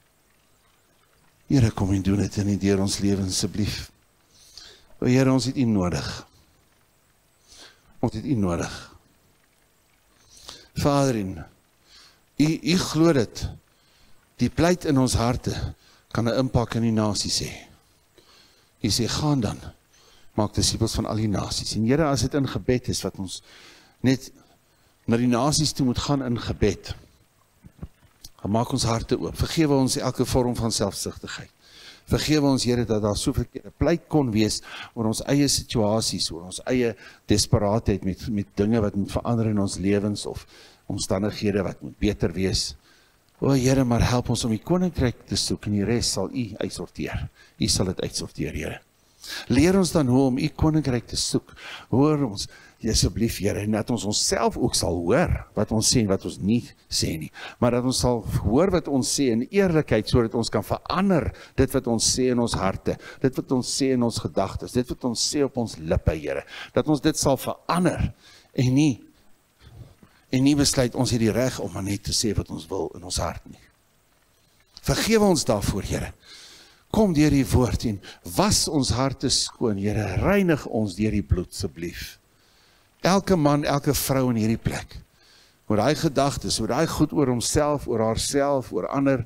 Here, kom en doen dit in die deur ons lewens, asseblief. O Here, ons het U nodig. Ons het U nodig. Vader, en U, U glo dit, die pleit in ons harte, kan 'n impak in die nasies hê. U sê, gaan dan, maak disippels van al die nasies. En Here, as dit in gebed is, wat ons net na die nasies toe moet gaan in gebed, dan maak ons harte oop, vergewe ons elke vorm van selfsugtigheid. Vergewe ons, Here, dat daar soveel keer 'n pleit kon wees oor ons eie situasies, oor ons eie desperaatheid met, met dinge wat moet verander in ons lewens, of omstandighede wat moet beter wees. O Here, maar help ons om U koninkryk te soek, en die res sal U uitsorteer. U sal dit uitsorteer, Here. Leer ons dan hoe om U koninkryk te soek. Hoor ons, asseblief, Here, en dat ons onsself ook sal hoor, wat ons sê en wat ons nie sê nie. Maar dat ons sal hoor wat ons sê in eerlikheid, sodat ons kan verander dit wat ons sê in ons harte, dit wat ons sê in ons gedagtes, dit wat ons sê op ons lippe, Here. Dat ons dit sal verander, en nie, en nie besluit ons het die reg om maar net te sê wat ons wil in ons hart nie. Vergewe ons daarvoor, Here. Kom deur die woord en was ons harte skoon, Here, reinig ons deur die bloed, asseblief. Elke man, elke vrou in hierdie plek, oor daai gedagtes, oor daai goed oor homself, oor haarself, oor ander,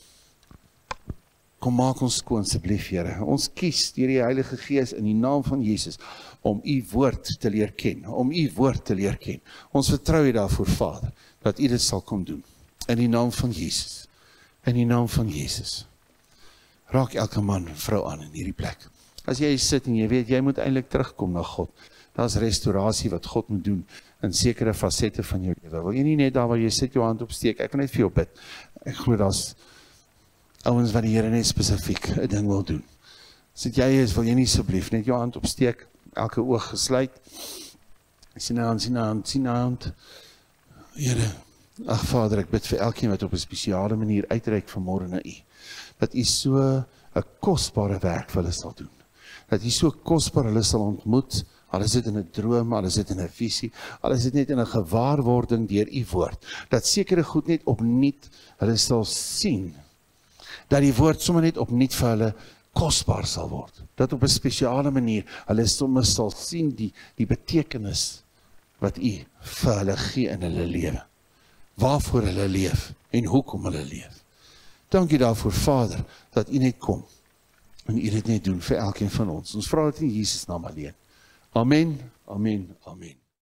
kom maak ons skoon, asseblief, Here. Ons kies deur die Heilige Gees in die naam van Jesus, om U woord te leer ken, om U woord te leer ken. Ons vertrou U daarvoor, Vader, dat U dit sal kom doen, in die naam van Jesus, in die naam van Jesus. Raak elke man en vrou aan in hierdie plek. As jy sit en jy weet, jy moet eintlik terugkom na God, daar is restaurasie wat God moet doen, in sekere fasette van jou lewe. Wil jy nie net daar waar jy sit, jou hand opsteek, ek kan net vir jou bid. Ek glo daar's ouens wat die Here net spesifiek 'n ding wil doen. As dit jy is, wil jy nie asseblief net jou hand opsteek, elke oog gesluit, sien aan, sien aan, sien aan, Here, ag Vader, ek bid vir elkeen wat op 'n spesiale manier uitreik vanmôre na U, dat U so 'n kosbare werk vir hulle sal doen, dat U so kosbaar hulle sal ontmoet, al is dit in 'n droom, al is dit in 'n visie, al is dit net in 'n gewaarwording deur U woord, dat sekere goed net opnuut hulle sal sien, dat die woord sommer net opnuut vir hulle kosbaar sal word, dat op 'n spesiale manier hulle sommer sal sien die, die betekenis wat U vir hulle gee in hulle lewe, waarvoor hulle leef en hoekom hulle leef. Dankie daarvoor, Vader, dat U net kom en U dit net doen vir elkeen van ons. Ons vra dit in Jesus naam alleen. Amen, amen, amen.